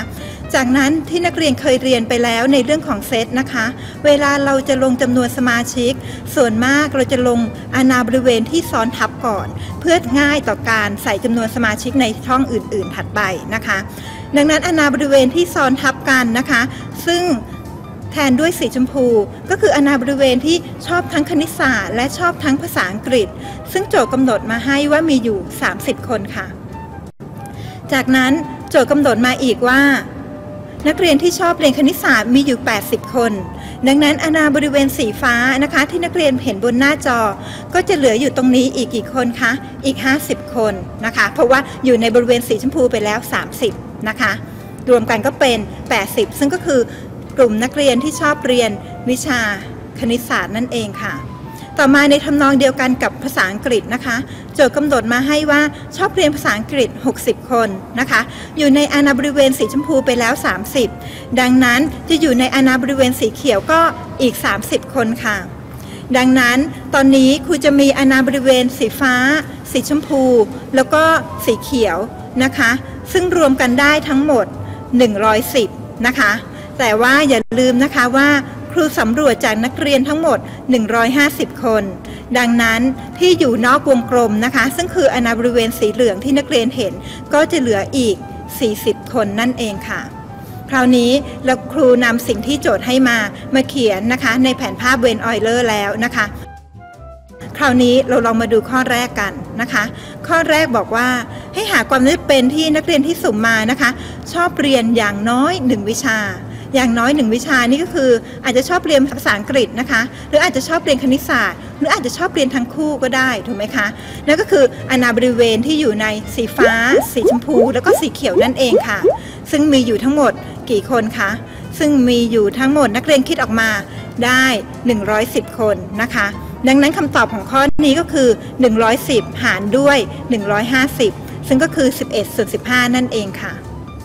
จากนั้นที่นักเรียนเคยเรียนไปแล้วในเรื่องของเซตนะคะเวลาเราจะลงจำนวนสมาชิกส่วนมากเราจะลงอาณาบริเวณที่ซ้อนทับก่อนเพื่อง่ายต่อการใส่จำนวนสมาชิกในช่องอื่นๆถัดไปนะคะดังนั้นอาณาบริเวณที่ซ้อนทับกันนะคะซึ่งแทนด้วยสีชมพูก็คืออาณาบริเวณที่ชอบทั้งคณิตศาสตร์และชอบทั้งภาษาอังกฤษซึ่งโจทย์กำหนดมาให้ว่ามีอยู่30คนค่ะจากนั้นโจทย์กำหนดมาอีกว่านักเรียนที่ชอบเรียนคณิตศาสตร์มีอยู่80คนดังนั้นอาณาบริเวณสีฟ้านะคะที่นักเรียนเห็นบนหน้าจอก็จะเหลืออยู่ตรงนี้อีกกี่คนคะอีก50คนนะคะเพราะว่าอยู่ในบริเวณสีชมพูไปแล้ว30นะคะรวมกันก็เป็น80ซึ่งก็คือกลุ่มนักเรียนที่ชอบเรียนวิชาคณิตศาสตร์นั่นเองค่ะต่อมาในทำนองเดียวกันกับภาษาอังกฤษนะคะโจทย์กำหนดมาให้ว่าชอบเรียนภาษาอังกฤษ60คนนะคะอยู่ในอาณาบริเวณสีชมพูไปแล้ว30ดังนั้นจะอยู่ในอาณาบริเวณสีเขียวก็อีก30คนค่ะดังนั้นตอนนี้ครูจะมีอาณาบริเวณสีฟ้าสีชมพูแล้วก็สีเขียวนะคะซึ่งรวมกันได้ทั้งหมด110นะคะแต่ว่าอย่าลืมนะคะว่าครูสำรวจจากนักเรียนทั้งหมด150คนดังนั้นที่อยู่นอกวงกลมนะคะซึ่งคืออาณาบริเวณสีเหลืองที่นักเรียนเห็นก็จะเหลืออีก40คนนั่นเองค่ะคราวนี้เราครูนำสิ่งที่โจทย์ให้มาเขียนนะคะในแผนภาพเวนออยเลอร์แล้วนะคะคราวนี้เราลองมาดูข้อแรกกันนะคะข้อแรกบอกว่าให้หาความจำเป็นที่นักเรียนที่สุ่มมานะคะชอบเรียนอย่างน้อย1วิชาอย่างน้อย1วิชานี่ก็คืออาจจะชอบเรียนภาษาอังกฤษนะคะหรืออาจจะชอบเรียนคณิตศาสตร์หรืออาจจะชอบเรียนทั้งคู่ก็ได้ถูกไหมคะนั่นก็คืออาณาบริเวณที่อยู่ในสีฟ้าสีชมพูแล้วก็สีเขียวนั่นเองค่ะซึ่งมีอยู่ทั้งหมดกี่คนคะซึ่งมีอยู่ทั้งหมดนักเรียนคิดออกมาได้110คนนะคะดังนั้นคำตอบของข้อนี้ก็คือ110หารด้วย150ซึ่งก็คือ11/15นั่นเองค่ะ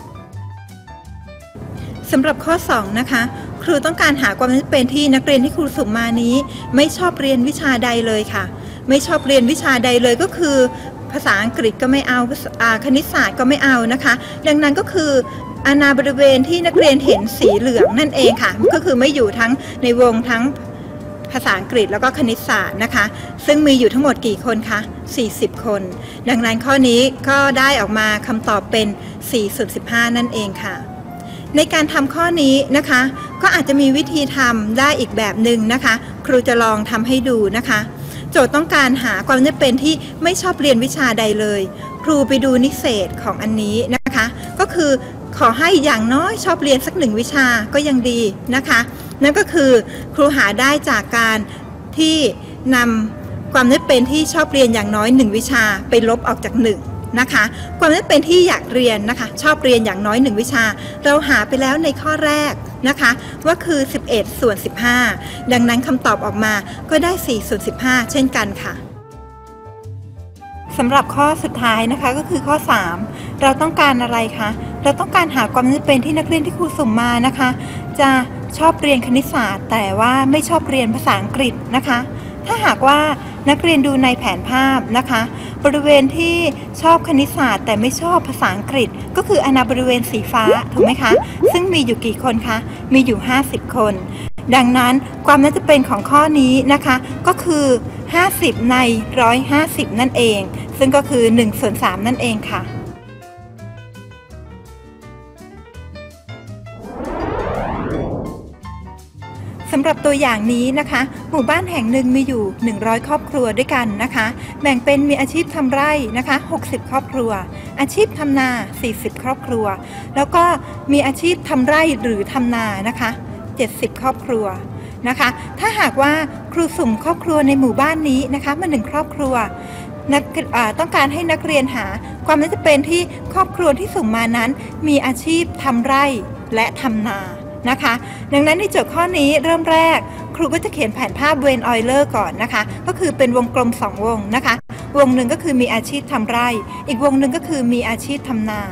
สำหรับข้อ2นะคะครูต้องการหาความจำเป็นที่นักเรียนที่ครูสุ่มมานี้ไม่ชอบเรียนวิชาใดเลยค่ะไม่ชอบเรียนวิชาใดเลยก็คือภาษาอังกฤษก็ไม่เอาคณิตศาสตร์ก็ไม่เอานะคะดังนั้นก็คืออาณาบริเวณที่นักเรียนเห็นสีเหลืองนั่นเองค่ะก็คือไม่อยู่ทั้งในวงทั้งภาษาอังกฤษแล้วก็คณิตศาสตร์นะคะซึ่งมีอยู่ทั้งหมดกี่คนคะ40คนดังนั้นข้อนี้ก็ได้ออกมาคำตอบเป็น4/15นั่นเองค่ะในการทำข้อนี้นะคะก็อาจจะมีวิธีทำได้อีกแบบหนึ่งนะคะครูจะลองทำให้ดูนะคะโจทย์ต้องการหาความจำเป็นที่ไม่ชอบเรียนวิชาใดเลยครูไปดูนิเศษของอันนี้นะคะก็คือขอให้อย่างน้อยชอบเรียนสัก1วิชาก็ยังดีนะคะนั่นก็คือครูหาได้จากการที่นำความจำเป็นที่ชอบเรียนอย่างน้อย1วิชาไปลบออกจาก1นะคะความจำเป็นที่อยากเรียนนะคะชอบเรียนอย่างน้อย1วิชาเราหาไปแล้วในข้อแรกนะคะว่าคือ11/15ดังนั้นคำตอบออกมาก็ได้4/15เช่นกันค่ะสำหรับข้อสุดท้ายนะคะก็คือข้อ3เราต้องการอะไรคะเราต้องการหาความจำเป็นที่นักเรียนที่ครูสุ่มมานะคะจะชอบเรียนคณิตศาสตร์แต่ว่าไม่ชอบเรียนภาษาอังกฤษนะคะถ้าหากว่านักเรียนดูในแผนภาพนะคะบริเวณที่ชอบคณิตศาสตร์แต่ไม่ชอบภาษาอังกฤษก็คืออาณาบริเวณสีฟ้าถูกไหมคะซึ่งมีอยู่กี่คนคะมีอยู่50คนดังนั้นความน่าจะเป็นของข้อนี้นะคะก็คือ50ใน150นั่นเองซึ่งก็คือ1/3นั่นเองค่ะสำหรับตัวอย่างนี้นะคะหมู่บ้านแห่งหนึ่งมีอยู่100ครอบครัวด้วยกันนะคะแบ่งเป็นมีอาชีพทำไร่นะคะ60ครอบครัวอาชีพทำนา40ครอบครัวแล้วก็มีอาชีพทำไร่หรือทำนานะคะ70ครอบครัวนะคะถ้าหากว่าครูสุ่มครอบครัวในหมู่บ้านนี้นะคะมา1ครอบครัวต้องการให้นักเรียนหาความน่าจะเป็นที่ครอบครัวที่สุ่มมานั้นมีอาชีพทำไร่และทำนานะคะดังนั้นในโจทย์ข้อนี้เริ่มแรกครูก็จะเขียนแผนภาพเวนออยเลอร์ก่อนนะคะก็คือเป็นวงกลม2วงนะคะวงหนึ่งก็คือมีอาชีพทำไร่อีกวงหนึ่งก็คือมีอาชีพทำนา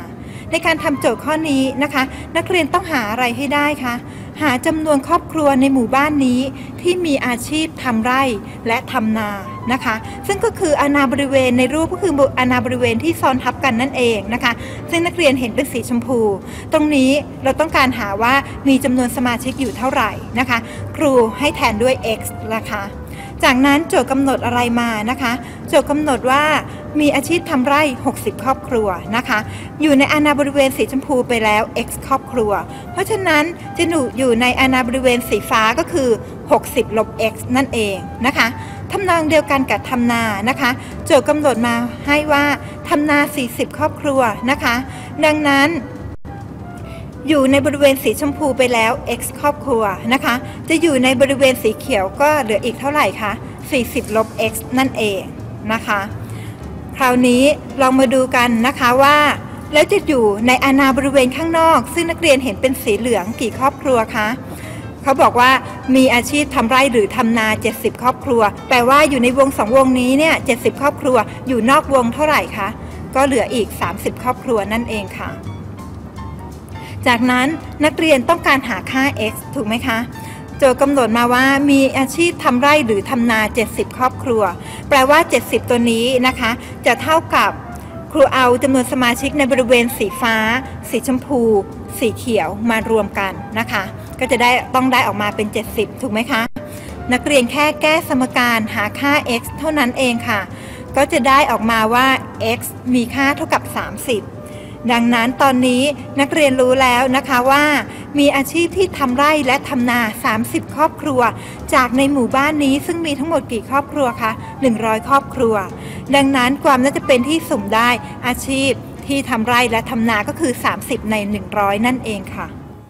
ในการทำโจทย์ข้อนี้นะคะนักเรียนต้องหาอะไรให้ได้คะหาจำนวนครอบครัวในหมู่บ้านนี้ที่มีอาชีพทำไร่และทำนานะคะซึ่งก็คืออาณาบริเวณในรูปก็คืออาณาบริเวณที่ซ้อนทับกันนั่นเองนะคะซึ่งนักเรียนเห็นเป็นสีชมพูตรงนี้เราต้องการหาว่ามีจำนวนสมาชิกอยู่เท่าไหร่นะคะครูให้แทนด้วย x นะคะจากนั้นโจทย์กำหนดอะไรมานะคะโจทย์กำหนดว่ามีอาชีพทำไร่60ครอบครัวนะคะอยู่ในอาณาบริเวณสีชมพูไปแล้ว x ครอบครัวเพราะฉะนั้นจะอยู่ในอาณาบริเวณสีฟ้าก็คือ60ลบ x นั่นเองนะคะทำนองเดียวกันกับทำนานะคะโจทย์กำหนดมาให้ว่าทำนา40ครอบครัวนะคะดังนั้นอยู่ในบริเวณสีชมพูไปแล้ว x ครอบครัวนะคะจะอยู่ในบริเวณสีเขียวก็เหลืออีกเท่าไหร่คะ40ลบ x นั่นเองนะคะคราวนี้ลองมาดูกันนะคะว่าแล้วจะอยู่ในอาณาบริเวณข้างนอกซึ่งนักเรียนเห็นเป็นสีเหลืองกี่ครอบครัวคะเขาบอกว่ามีอาชีพทำไร่หรือทำนา70ครอบครัวแปลว่าอยู่ในวง2วงนี้เนี่ย70ครอบครัวอยู่นอกวงเท่าไหร่คะก็เหลืออีก30ครอบครัวนั่นเองค่ะจากนั้นนักเรียนต้องการหาค่า x ถูกไหมคะโจทย์กำหนดมาว่ามีอาชีพทำไร่หรือทำนา70ครอบครัวแปลว่า70ตัวนี้นะคะจะเท่ากับครูเอาจำนวนสมาชิกในบริเวณสีฟ้าสีชมพูสีเขียวมารวมกันนะคะก็จะต้องได้ออกมาเป็น70ถูกไหมคะนักเรียนแค่แก้สมการหาค่า x เท่านั้นเองค่ะก็จะได้ออกมาว่า x มีค่าเท่ากับ30ดังนั้นตอนนี้นักเรียนรู้แล้วนะคะว่ามีอาชีพที่ทำไร่และทำนา30ครอบครัวจากในหมู่บ้านนี้ซึ่งมีทั้งหมดกี่ครอบครัวคะ100ครอบครัวดังนั้นความน่าจะเป็นที่สุ่มได้อาชีพที่ทำไร่และทำนาก็คือ30ใน100นั่นเองค่ะ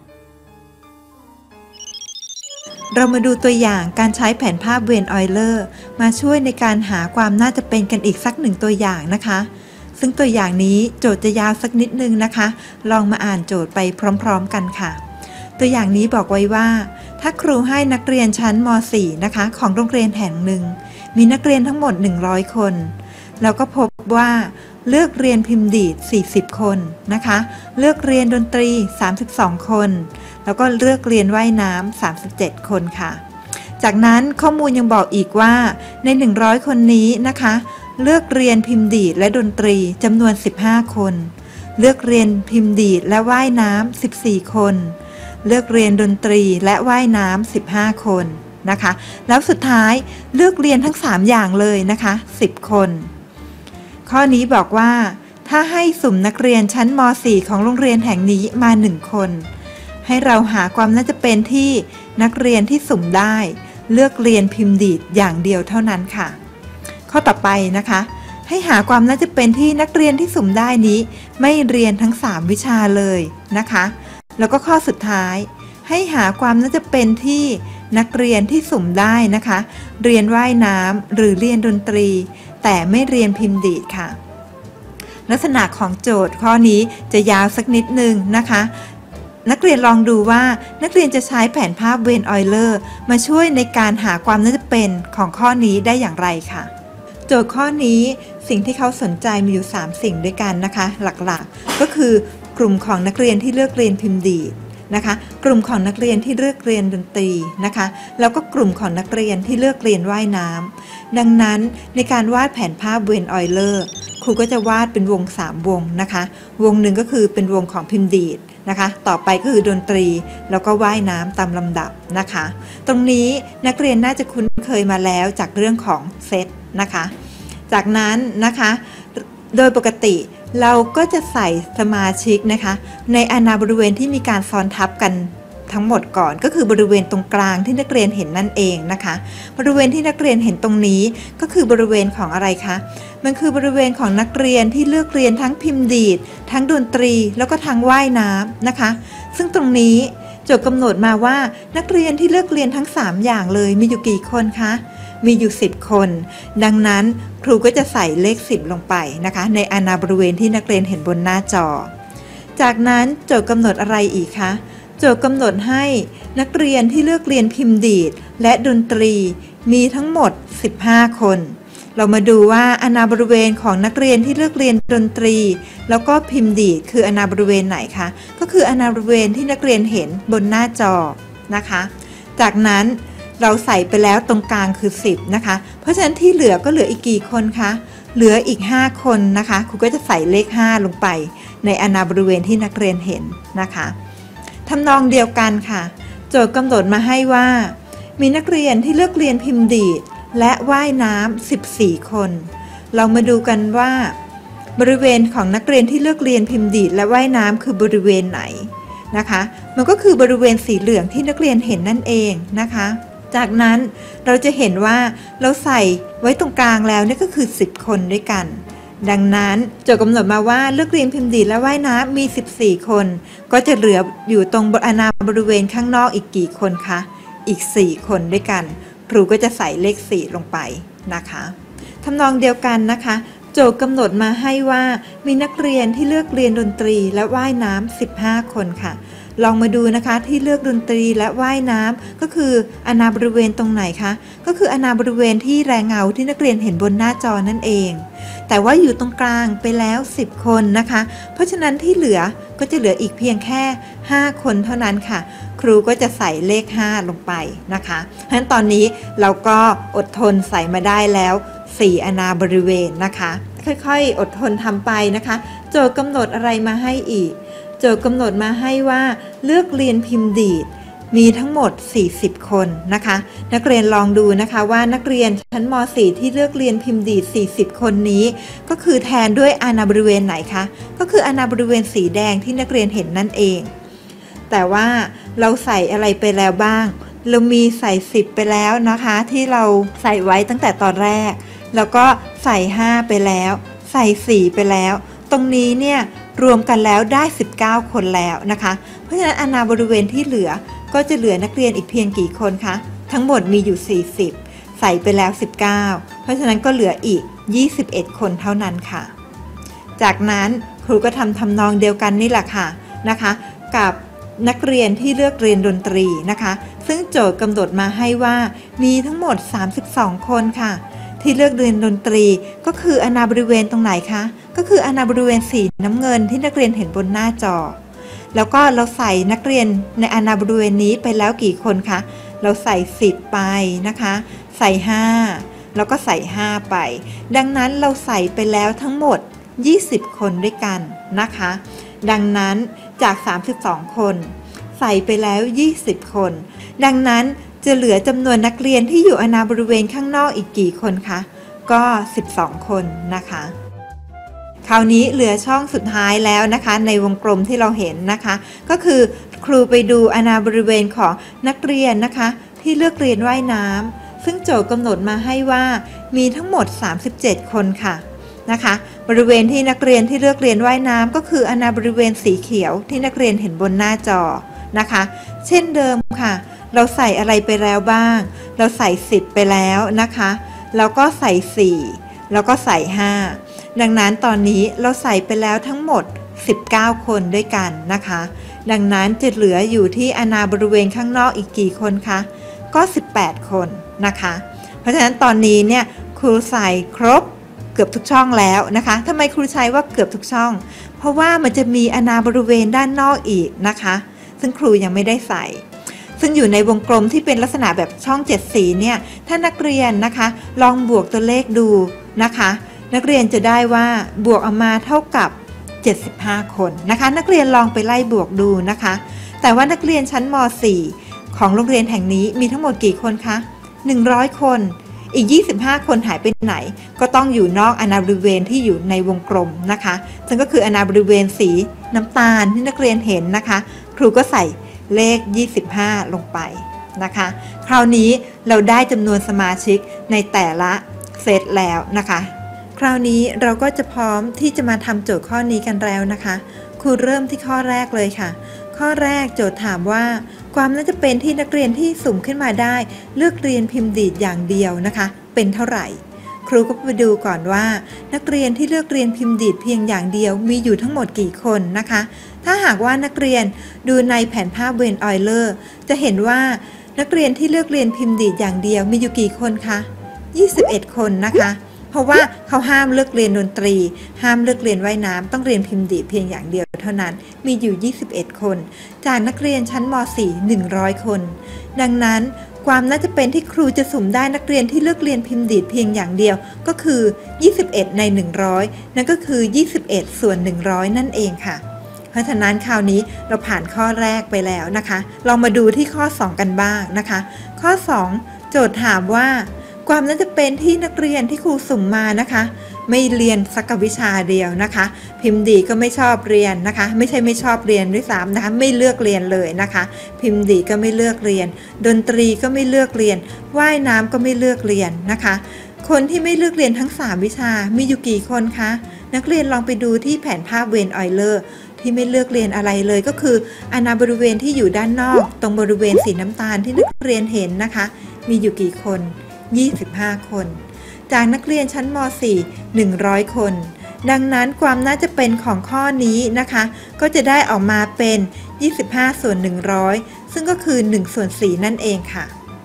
เรามาดูตัวอย่างการใช้แผนภาพเวนออยเลอร์มาช่วยในการหาความน่าจะเป็นกันอีกสักหนึ่งตัวอย่างนะคะซึ่งตัวอย่างนี้โจทย์จะยาวสักนิดนึงนะคะลองมาอ่านโจทย์ไปพร้อมๆกันค่ะตัวอย่างนี้บอกไว้ว่าถ้าครูให้นักเรียนชั้นม .4 นะคะของโรงเรียนแห่งหนึ่งมีนักเรียนทั้งหมด100คนแล้วก็พบว่าเลือกเรียนพิมพ์ดีด40คนนะคะเลือกเรียนดนตรี32คนแล้วก็เลือกเรียนว่ายน้ำ37คนค่ะจากนั้นข้อมูลยังบอกอีกว่าใน100คนนี้นะคะเลือกเรียนพิมพ์ดีดและดนตรีจำนวน15คนเลือกเรียนพิมพ์ดีดและว่ายน้ำ14คนเลือกเรียนดนตรีและว่ายน้ำ15คนนะคะแล้วสุดท้ายเลือกเรียนทั้ง3อย่างเลยนะคะ10คนข้อนี้บอกว่าถ้าให้สุ่มนักเรียนชั้นม .4 ของโรงเรียนแห่งนี้มา1คนให้เราหาความน่าจะเป็นที่นักเรียนที่สุ่มได้เลือกเรียนพิมพ์ดีดอย่างเดียวเท่านั้นค่ะข้อต่อไปนะคะให้หาความน่าจะเป็นที่นักเรียนที่สุ่มได้นี้ไม่เรียนทั้ง3วิชาเลยนะคะแล้วก็ข้อสุดท้ายให้หาความน่าจะเป็นที่นักเรียนที่สุ่มได้นะคะเรียนว่ายน้ำหรือเรียนดนตรีแต่ไม่เรียนพิมพ์ดีดค่ะลักษณะของโจทย์ข้อนี้จะยาวสักนิดนึงนะคะนักเรียนลองดูว่านักเรียนจะใช้แผนภาพเวนออยเลอร์มาช่วยในการหาความน่าจะเป็นของข้อนี้ได้อย่างไรค่ะโจทย์ข้อนี้สิ่งที่เขาสนใจมีอยู่3สิ่งด้วยกันนะคะหลักๆก็คือกลุ่มของนักเรียนที่เลือกเรียนพิมพ์ดีดนะคะกลุ่มของนักเรียนที่เลือกเรียนดนตรีนะคะแล้วก็กลุ่มของนักเรียนที่เลือกเรียนว่ายน้ำดังนั้นในการวาดแผนภาพเวนออยเลอร์ครูก็จะวาดเป็นวง3วงนะคะวงหนึ่งก็คือเป็นวงของพิมพ์ดีดนะคะต่อไปก็คือดนตรีแล้วก็ว่ายน้ำตามลำดับนะคะตรงนี้นักเรียนน่าจะคุ้นเคยมาแล้วจากเรื่องของเซตนะคะจากนั้นนะคะโดยปกติเราก็จะใส่สมาชิกนะคะในอาณาบริเวณที่มีการซ้อนทับกันทั้งหมดก่อนก็คือบริเวณตรงกลางที่นักเรียนเห็นนั่นเองนะคะบริเวณที่นักเรียนเห็นตรงนี้ก็คือบริเวณของอะไรคะมันคือบริเวณของนักเรียนที่เลือกเรียนทั้งพิมพ์ดีดทั้งดนตรีแล้วก็ทั้งว่ายน้ำนะคะซึ่งตรงนี้โจทย์กำหนดมาว่านักเรียนที่เลือกเรียนทั้ง3อย่างเลยมีอยู่กี่คนคะมีอยู่10คนดังนั้นครูก็จะใส่เลข10ลงไปนะคะในอาณาบริเวณที่นักเรียนเห็นบนหน้าจอจากนั้นโจทย์กำหนดอะไรอีกคะโจทย์กำหนดให้นักเรียนที่เลือกเรียนพิมพ์ดีดและดนตรีมีทั้งหมด15คนเรามาดูว่าอาณาบริเวณของนักเรียนที่เลือกเรียนดนตรีแล้วก็พิมพ์ดีดคืออาณาบริเวณไหนคะก็คืออาณาบริเวณที่นักเรียนเห็นบนหน้าจอนะคะจากนั้นเราใส่ไปแล้วตรงกลางคือ10นะคะเพราะฉะนั้นที่เหลือก็เหลืออีกกี่คนคะเหลืออีก5คนนะคะครูก็จะใส่เลข5ลงไปในอาณาบริเวณที่นักเรียนเห็นนะคะทำนองเดียวกันค่ะโจทย์กำหนดมาให้ว่ามีนักเรียนที่เลือกเรียนพิมพ์ดีดและว่ายน้ำ14คนเรามาดูกันว่าบริเวณของนักเรียนที่เลือกเรียนพิมพ์ดีดและว่ายน้ำคือบริเวณไหนนะคะมันก็คือบริเวณสีเหลืองที่นักเรียนเห็นนั่นเองนะคะจากนั้นเราจะเห็นว่าเราใส่ไว้ตรงกลางแล้วนี่ก็คือ10คนด้วยกันดังนั้นโจทย์กำหนดมาว่าเลือกเรียนพิมพ์ดีดและว่ายน้ำมี14คนก็จะเหลืออยู่ตรงอาณาบริเวณข้างนอกอีกกี่คนคะอีก4คนด้วยกันครูก็จะใส่เลข4ลงไปนะคะทำนองเดียวกันนะคะโจทย์กำหนดมาให้ว่ามีนักเรียนที่เลือกเรียนดนตรีและว่ายน้ำ15คนค่ะลองมาดูนะคะที่เลือกดนตรีและว่ายน้ำก็คืออาณาบริเวณตรงไหนคะก็คืออาณาบริเวณที่แรงเงาที่นักเรียนเห็นบนหน้าจอนั่นเองแต่ว่าอยู่ตรงกลางไปแล้ว10คนนะคะเพราะฉะนั้นที่เหลือก็จะเหลืออีกเพียงแค่5คนเท่านั้นค่ะครูก็จะใส่เลข5ลงไปนะคะเพราะฉะนั้นตอนนี้เราก็อดทนใส่มาได้แล้ว4อาณาบริเวณนะคะค่อยๆอดทนทำไปนะคะโจทย์กำหนดอะไรมาให้อีกโจทย์กำหนดมาให้ว่าเลือกเรียนพิมพ์ดีดมีทั้งหมด40คนนะคะนักเรียนลองดูนะคะว่านักเรียนชั้นม.4 ที่เลือกเรียนพิมพ์ดีด40คนนี้ก็คือแทนด้วยอาณาบริเวณไหนคะก็คืออาณาบริเวณสีแดงที่นักเรียนเห็นนั่นเองแต่ว่าเราใส่อะไรไปแล้วบ้างเรามีใส่10ไปแล้วนะคะที่เราใส่ไว้ตั้งแต่ตอนแรกแล้วก็ใส่5ไปแล้วใส่4ไปแล้วตรงนี้เนี่ยรวมกันแล้วได้19คนแล้วนะคะเพราะฉะนั้นอาณาบริเวณที่เหลือก็จะเหลือนักเรียนอีกเพียงกี่คนคะทั้งหมดมีอยู่40ใส่ไปแล้ว19เพราะฉะนั้นก็เหลืออีก21คนเท่านั้นค่ะจากนั้นครูก็ทำนองเดียวกันนี่แหละค่ะนะคะกับนักเรียนที่เลือกเรียนดนตรีนะคะซึ่งโจทย์กำหนดมาให้ว่ามีทั้งหมด32คนค่ะที่เลือกเรียนดนตรีก็คืออาณาบริเวณตรงไหนคะก็คืออาณาบริเวณสีน้ำเงินที่นักเรียนเห็นบนหน้าจอแล้วก็เราใส่นักเรียนในอาณาบริเวณนี้ไปแล้วกี่คนคะเราใส่10ไปนะคะใส่5แล้วก็ใส่5ไปดังนั้นเราใส่ไปแล้วทั้งหมด20คนด้วยกันนะคะดังนั้นจาก32คนใส่ไปแล้ว20คนดังนั้นจะเหลือจำนวนนักเรียนที่อยู่อาณาบริเวณข้างนอกอีกกี่คนคะก็12คนนะคะคราวนี้เหลือช่องสุดท้ายแล้วนะคะในวงกลมที่เราเห็นนะคะก็คือครูไปดูอาณาบริเวณของนักเรียนนะคะที่เลือกเรียนว่ายน้ำซึ่งโจทย์กำหนดมาให้ว่ามีทั้งหมด37คนค่ะนะคะบริเวณที่นักเรียนที่เลือกเรียนว่ายน้ำก็คืออาณาบริเวณสีเขียวที่นักเรียนเห็นบนหน้าจอนะคะเช่นเดิมค่ะเราใส่อะไรไปแล้วบ้างเราใส่10ไปแล้วนะคะแล้วก็ใส่4แล้วก็ใส่5ดังนั้นตอนนี้เราใส่ไปแล้วทั้งหมด19คนด้วยกันนะคะดังนั้นจะเหลืออยู่ที่อาณาบริเวณข้างนอกอีกกี่คนคะก็18คนนะคะเพราะฉะนั้นตอนนี้เนี่ยครูใส่ครบเกือบทุกช่องแล้วนะคะทำไมครูใช้ว่าเกือบทุกช่องเพราะว่ามันจะมีอาณาบริเวณด้านนอกอีกนะคะซึ่งครูยังไม่ได้ใส่ซึ่งอยู่ในวงกลมที่เป็นลักษณะแบบช่อง7สีเนี่ยถ้านักเรียนนะคะลองบวกตัวเลขดูนะคะนักเรียนจะได้ว่าบวกออกมาเท่ากับ75คนนะคะนักเรียนลองไปไล่บวกดูนะคะแต่ว่านักเรียนชั้นม.4 ของโรงเรียนแห่งนี้มีทั้งหมดกี่คนคะ100คนอีก25คนหายไปไหนก็ต้องอยู่นอกอาณาบริเวณที่อยู่ในวงกลมนะคะซึ่งก็คืออาณาบริเวณสีน้ำตาลที่นักเรียนเห็นนะคะครูก็ใส่เลข25ลงไปนะคะคราวนี้เราได้จำนวนสมาชิกในแต่ละเซตแล้วนะคะคราวนี้เราก็จะพร้อมที่จะมาทำโจทย์ข้อนี้กันแล้วนะคะครูเริ่มที่ข้อแรกเลยค่ะข้อแรกโจทย์ถามว่าความน่าจะเป็นที่นักเรียนที่สุ่มขึ้นมาได้เลือกเรียนพิมพ์ดีดอย่างเดียวนะคะเป็นเท่าไหร่ครูก็ไปดูก่อนว่านักเรียนที่เลือกเรียนพิมพ์ดีดเพียงอย่างเดียวมีอยู่ทั้งหมดกี่คนนะคะถ้าหากว่านักเรียนดูในแผนภาพเวนออยเลอร์จะเห็นว่านักเรียนที่เลือกเรียนพิมพ์ดีดอย่างเดียวมีอยู่กี่คนคะ21คนนะคะเพราะว่าเขาห้ามเลือกเรียนดนตรีห้ามเลือกเรียนว่ายน้ำต้องเรียนพิมพ์ดีดเพียงอย่างเดียวเท่านั้นมีอยู่21คนจากนักเรียนชั้นม.4 100 คนดังนั้นความน่าจะเป็นที่ครูจะสุ่มได้นักเรียนที่เลือกเรียนพิมพ์ดีดเพียงอย่างเดียวก็คือ21ใน100นั่นก็คือ21ส่วน100นั่นเองค่ะเพราะฉะนั้นคราวนี้เราผ่านข้อแรกไปแล้วนะคะเรามาดูที่ข้อ2กันบ้างนะคะข้อ2โจทย์ถามว่าความน่าจะเป็นที่นักเรียนที่ครูสุ่มมานะคะไม่เรียนสักวิชาเดียวนะคะพิมพ์ดีก็ไม่ชอบเรียนนะคะไม่ใช่ไม่ชอบเรียนด้วยซ้ำนะคะไม่เลือกเรียนเลยนะคะพิมพ์ดีก็ไม่เลือกเรียนดนตรีก็ไม่เลือกเรียนว่ายน้ำก็ไม่เลือกเรียนนะคะคนที่ไม่เลือกเรียนทั้ง3วิชามีอยู่กี่คนคะนักเรียนลองไปดูที่แผนภาพเวนออยเลอร์ที่ไม่เลือกเรียนอะไรเลยก็คืออาณาบริเวณที่อยู่ด้านนอกตรงบริเวณสีน้ำตาลที่นักเรียนเห็นนะคะมีอยู่กี่คน25 คนจากนักเรียนชั้นม.4 100 คนดังนั้นความน่าจะเป็นของข้อนี้นะคะก็จะได้ออกมาเป็น25ส่วน100ซึ่งก็คือ1ส่วน4นั่นเองค่ะ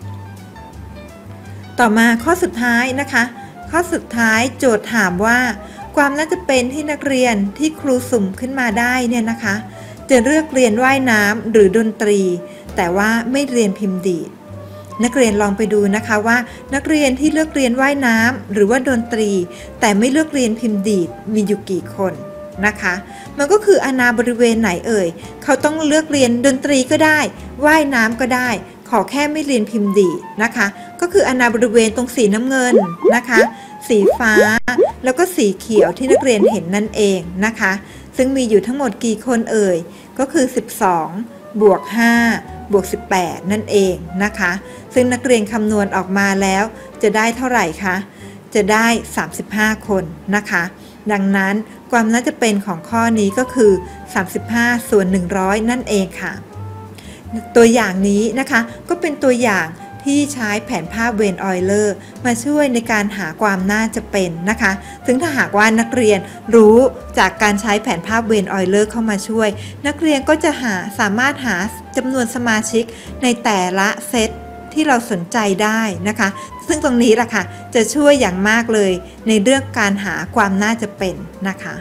ต่อมาข้อสุดท้ายนะคะข้อสุดท้ายโจทย์ถามว่าความน่าจะเป็นที่นักเรียนที่ครูสุ่มขึ้นมาได้เนี่ยนะคะจะเลือกเรียนว่ายน้ำหรือดนตรีแต่ว่าไม่เรียนพิมพ์ดีดนักเรียนลองไปดูนะคะว่านักเรียนที่เลือกเรียนว่ายน้ำหรือว่าดนตรีแต่ไม่เลือกเรียนพิมพ์ดีดมีอยู่กี่คนนะคะมันก็คืออาณาบริเวณไหนเอ่ยเขาต้องเลือกเรียนดนตรีก็ได้ว่ายน้ำก็ได้ขอแค่ไม่เรียนพิมพ์ดีดนะคะก็คืออาณาบริเวณตรงสีน้ำเงินนะคะสีฟ้าแล้วก็สีเขียวที่นักเรียนเห็นนั่นเองนะคะซึ่งมีอยู่ทั้งหมดกี่คนเอ่ยก็คือ12บวก5บวก18นั่นเองนะคะซึ่งนักเรียนคำนวณออกมาแล้วจะได้เท่าไหร่คะจะได้35คนนะคะดังนั้นความน่าจะเป็นของข้อนี้ก็คือ35ส่วน100นั่นเองค่ะตัวอย่างนี้นะคะก็เป็นตัวอย่างที่ใช้แผนภาพเวนออยเลอร์มาช่วยในการหาความน่าจะเป็นนะคะซึ่งถ้าหากว่านักเรียนรู้จากการใช้แผนภาพเวนออยเลอร์เข้ามาช่วยนักเรียนก็จะสามารถหาจำนวนสมาชิกในแต่ละเซตที่เราสนใจได้นะคะซึ่งตรงนี้ล่ะค่ะจะช่วยอย่างมากเลยในเรื่องการหาความน่าจะเป็นนะคะ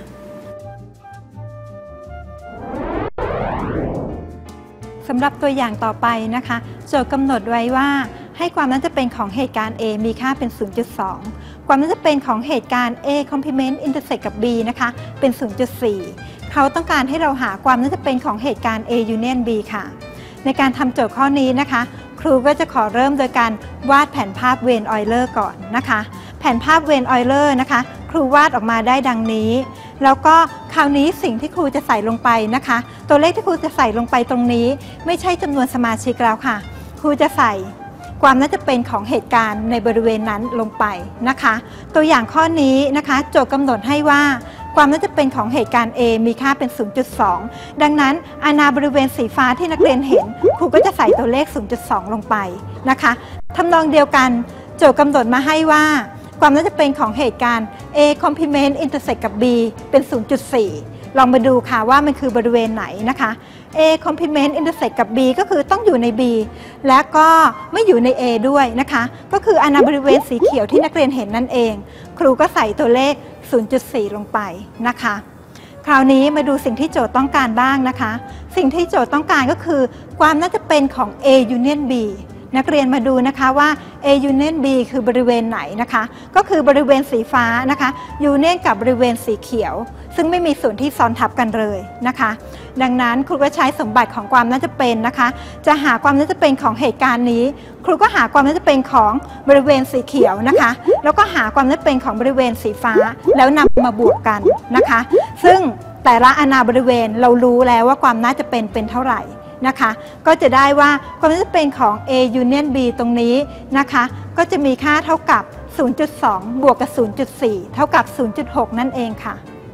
สำหรับตัวอย่างต่อไปนะคะโจทย์กำหนดไว้ว่าให้ความน่าจะเป็นของเหตุการณ์ A มีค่าเป็น 0.2 ความน่าจะเป็นของเหตุการณ์ A complement intersect กับ B นะคะเป็น 0.4 เขาต้องการให้เราหาความน่าจะเป็นของเหตุการณ์ A union B ค่ะในการทำโจทย์ข้อนี้นะคะครูก็จะขอเริ่มโดยการวาดแผนภาพเวนออยเลอร์ก่อนนะคะแผนภาพเวนออยเลอร์นะคะครูวาดออกมาได้ดังนี้แล้วก็คราวนี้สิ่งที่ครูจะใส่ลงไปนะคะตัวเลขที่ครูจะใส่ลงไปตรงนี้ไม่ใช่จำนวนสมาชิกแล้วค่ะครูจะใส่ความน่าจะเป็นของเหตุการณ์ในบริเวณนั้นลงไปนะคะตัวอย่างข้อนี้นะคะโจทย์กำหนดให้ว่าความน่าจะเป็นของเหตุการณ์ A มีค่าเป็น 0.2 ดังนั้นอาณาบริเวณสีฟ้าที่นักเรียนเห็นครูก็จะใส่ตัวเลข 0.2 ลงไปนะคะทำนองเดียวกันโจทย์กำหนดมาให้ว่าความน่าจะเป็นของเหตุการณ์ A complement intersect กับ B เป็น 0.4 ลองมาดูค่ะว่ามันคือบริเวณไหนนะคะ A complement intersect กับ B ก็คือต้องอยู่ใน B และก็ไม่อยู่ใน A ด้วยนะคะก็คืออาณาบริเวณสีเขียวที่นักเรียนเห็นนั่นเองครูก็ใส่ตัวเลข 0.4 ลงไปนะคะคราวนี้มาดูสิ่งที่โจทย์ต้องการบ้างนะคะสิ่งที่โจทย์ต้องการก็คือความน่าจะเป็นของ A union B นักเรียนมาดูนะคะว่า A union B คือบริเวณไหนนะคะก็คือบริเวณสีฟ้านะคะ union กับบริเวณสีเขียวซึ่งไม่มีส่วนที่ซ้อนทับกันเลยนะคะดังนั้นครูก็ใช้สมบัติของความน่าจะเป็นนะคะจะหาความน่าจะเป็นของเหตุการณ์นี้ครูก็หาความน่าจะเป็นของบริเวณสีเขียวนะคะแล้วก็หาความน่าจะเป็นของบริเวณสีฟ้าแล้วนำมาบวกกันนะคะซึ่งแต่ละอาณาบริเวณเรารู้แล้วว่าความน่าจะเป็นเท่าไหร่นะคะก็จะได้ว่าความน่าจะเป็นของ A union B ตรงนี้นะคะก็จะมีค่าเท่ากับ 0.2 บวกกับ 0.4 เท่ากับ 0.6 นั่นเองค่ะ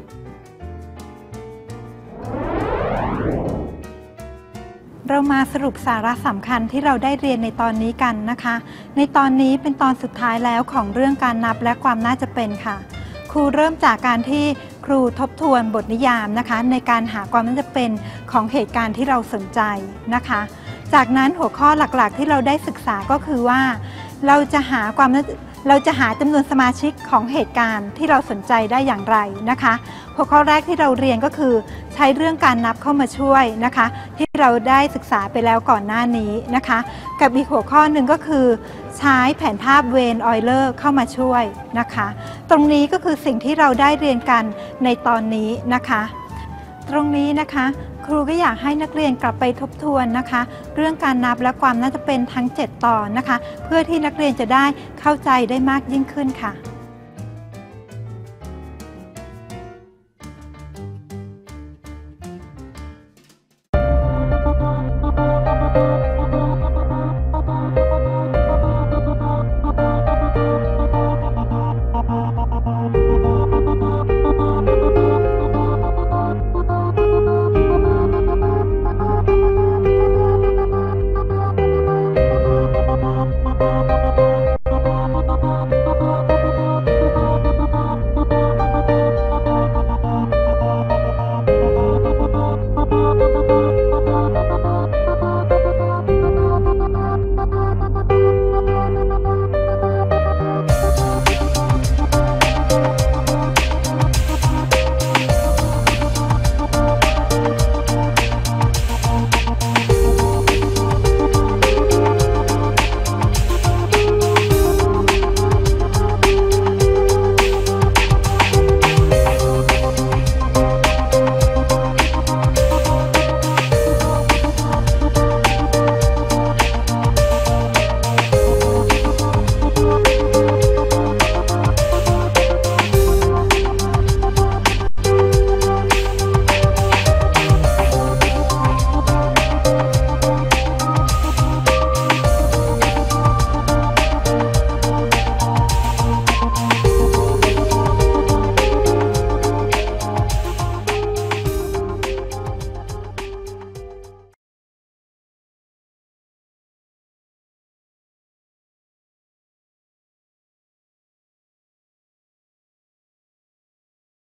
เรามาสรุปสาระสำคัญที่เราได้เรียนในตอนนี้กันนะคะในตอนนี้เป็นตอนสุดท้ายแล้วของเรื่องการนับและความน่าจะเป็นค่ะครูเริ่มจากการที่ครูทบทวนบทนิยามนะคะในการหาความน่าจะเป็นของเหตุการณ์ที่เราสนใจนะคะจากนั้นหัวข้อหลักๆที่เราได้ศึกษาก็คือว่าเราจะหาความน่าเราจะหาจำนวนสมาชิกของเหตุการณ์ที่เราสนใจได้อย่างไรนะคะหัวข้อแรกที่เราเรียนก็คือใช้เรื่องการนับเข้ามาช่วยนะคะที่เราได้ศึกษาไปแล้วก่อนหน้านี้นะคะกับอีกหัวข้อหนึ่งก็คือใช้แผนภาพเวนออยเลอร์เข้ามาช่วยนะคะตรงนี้ก็คือสิ่งที่เราได้เรียนกันในตอนนี้นะคะตรงนี้นะคะครูก็อยากให้นักเรียนกลับไปทบทวนนะคะเรื่องการนับและความน่าจะเป็นทั้ง7 ตอนนะคะเพื่อที่นักเรียนจะได้เข้าใจได้มากยิ่งขึ้นค่ะ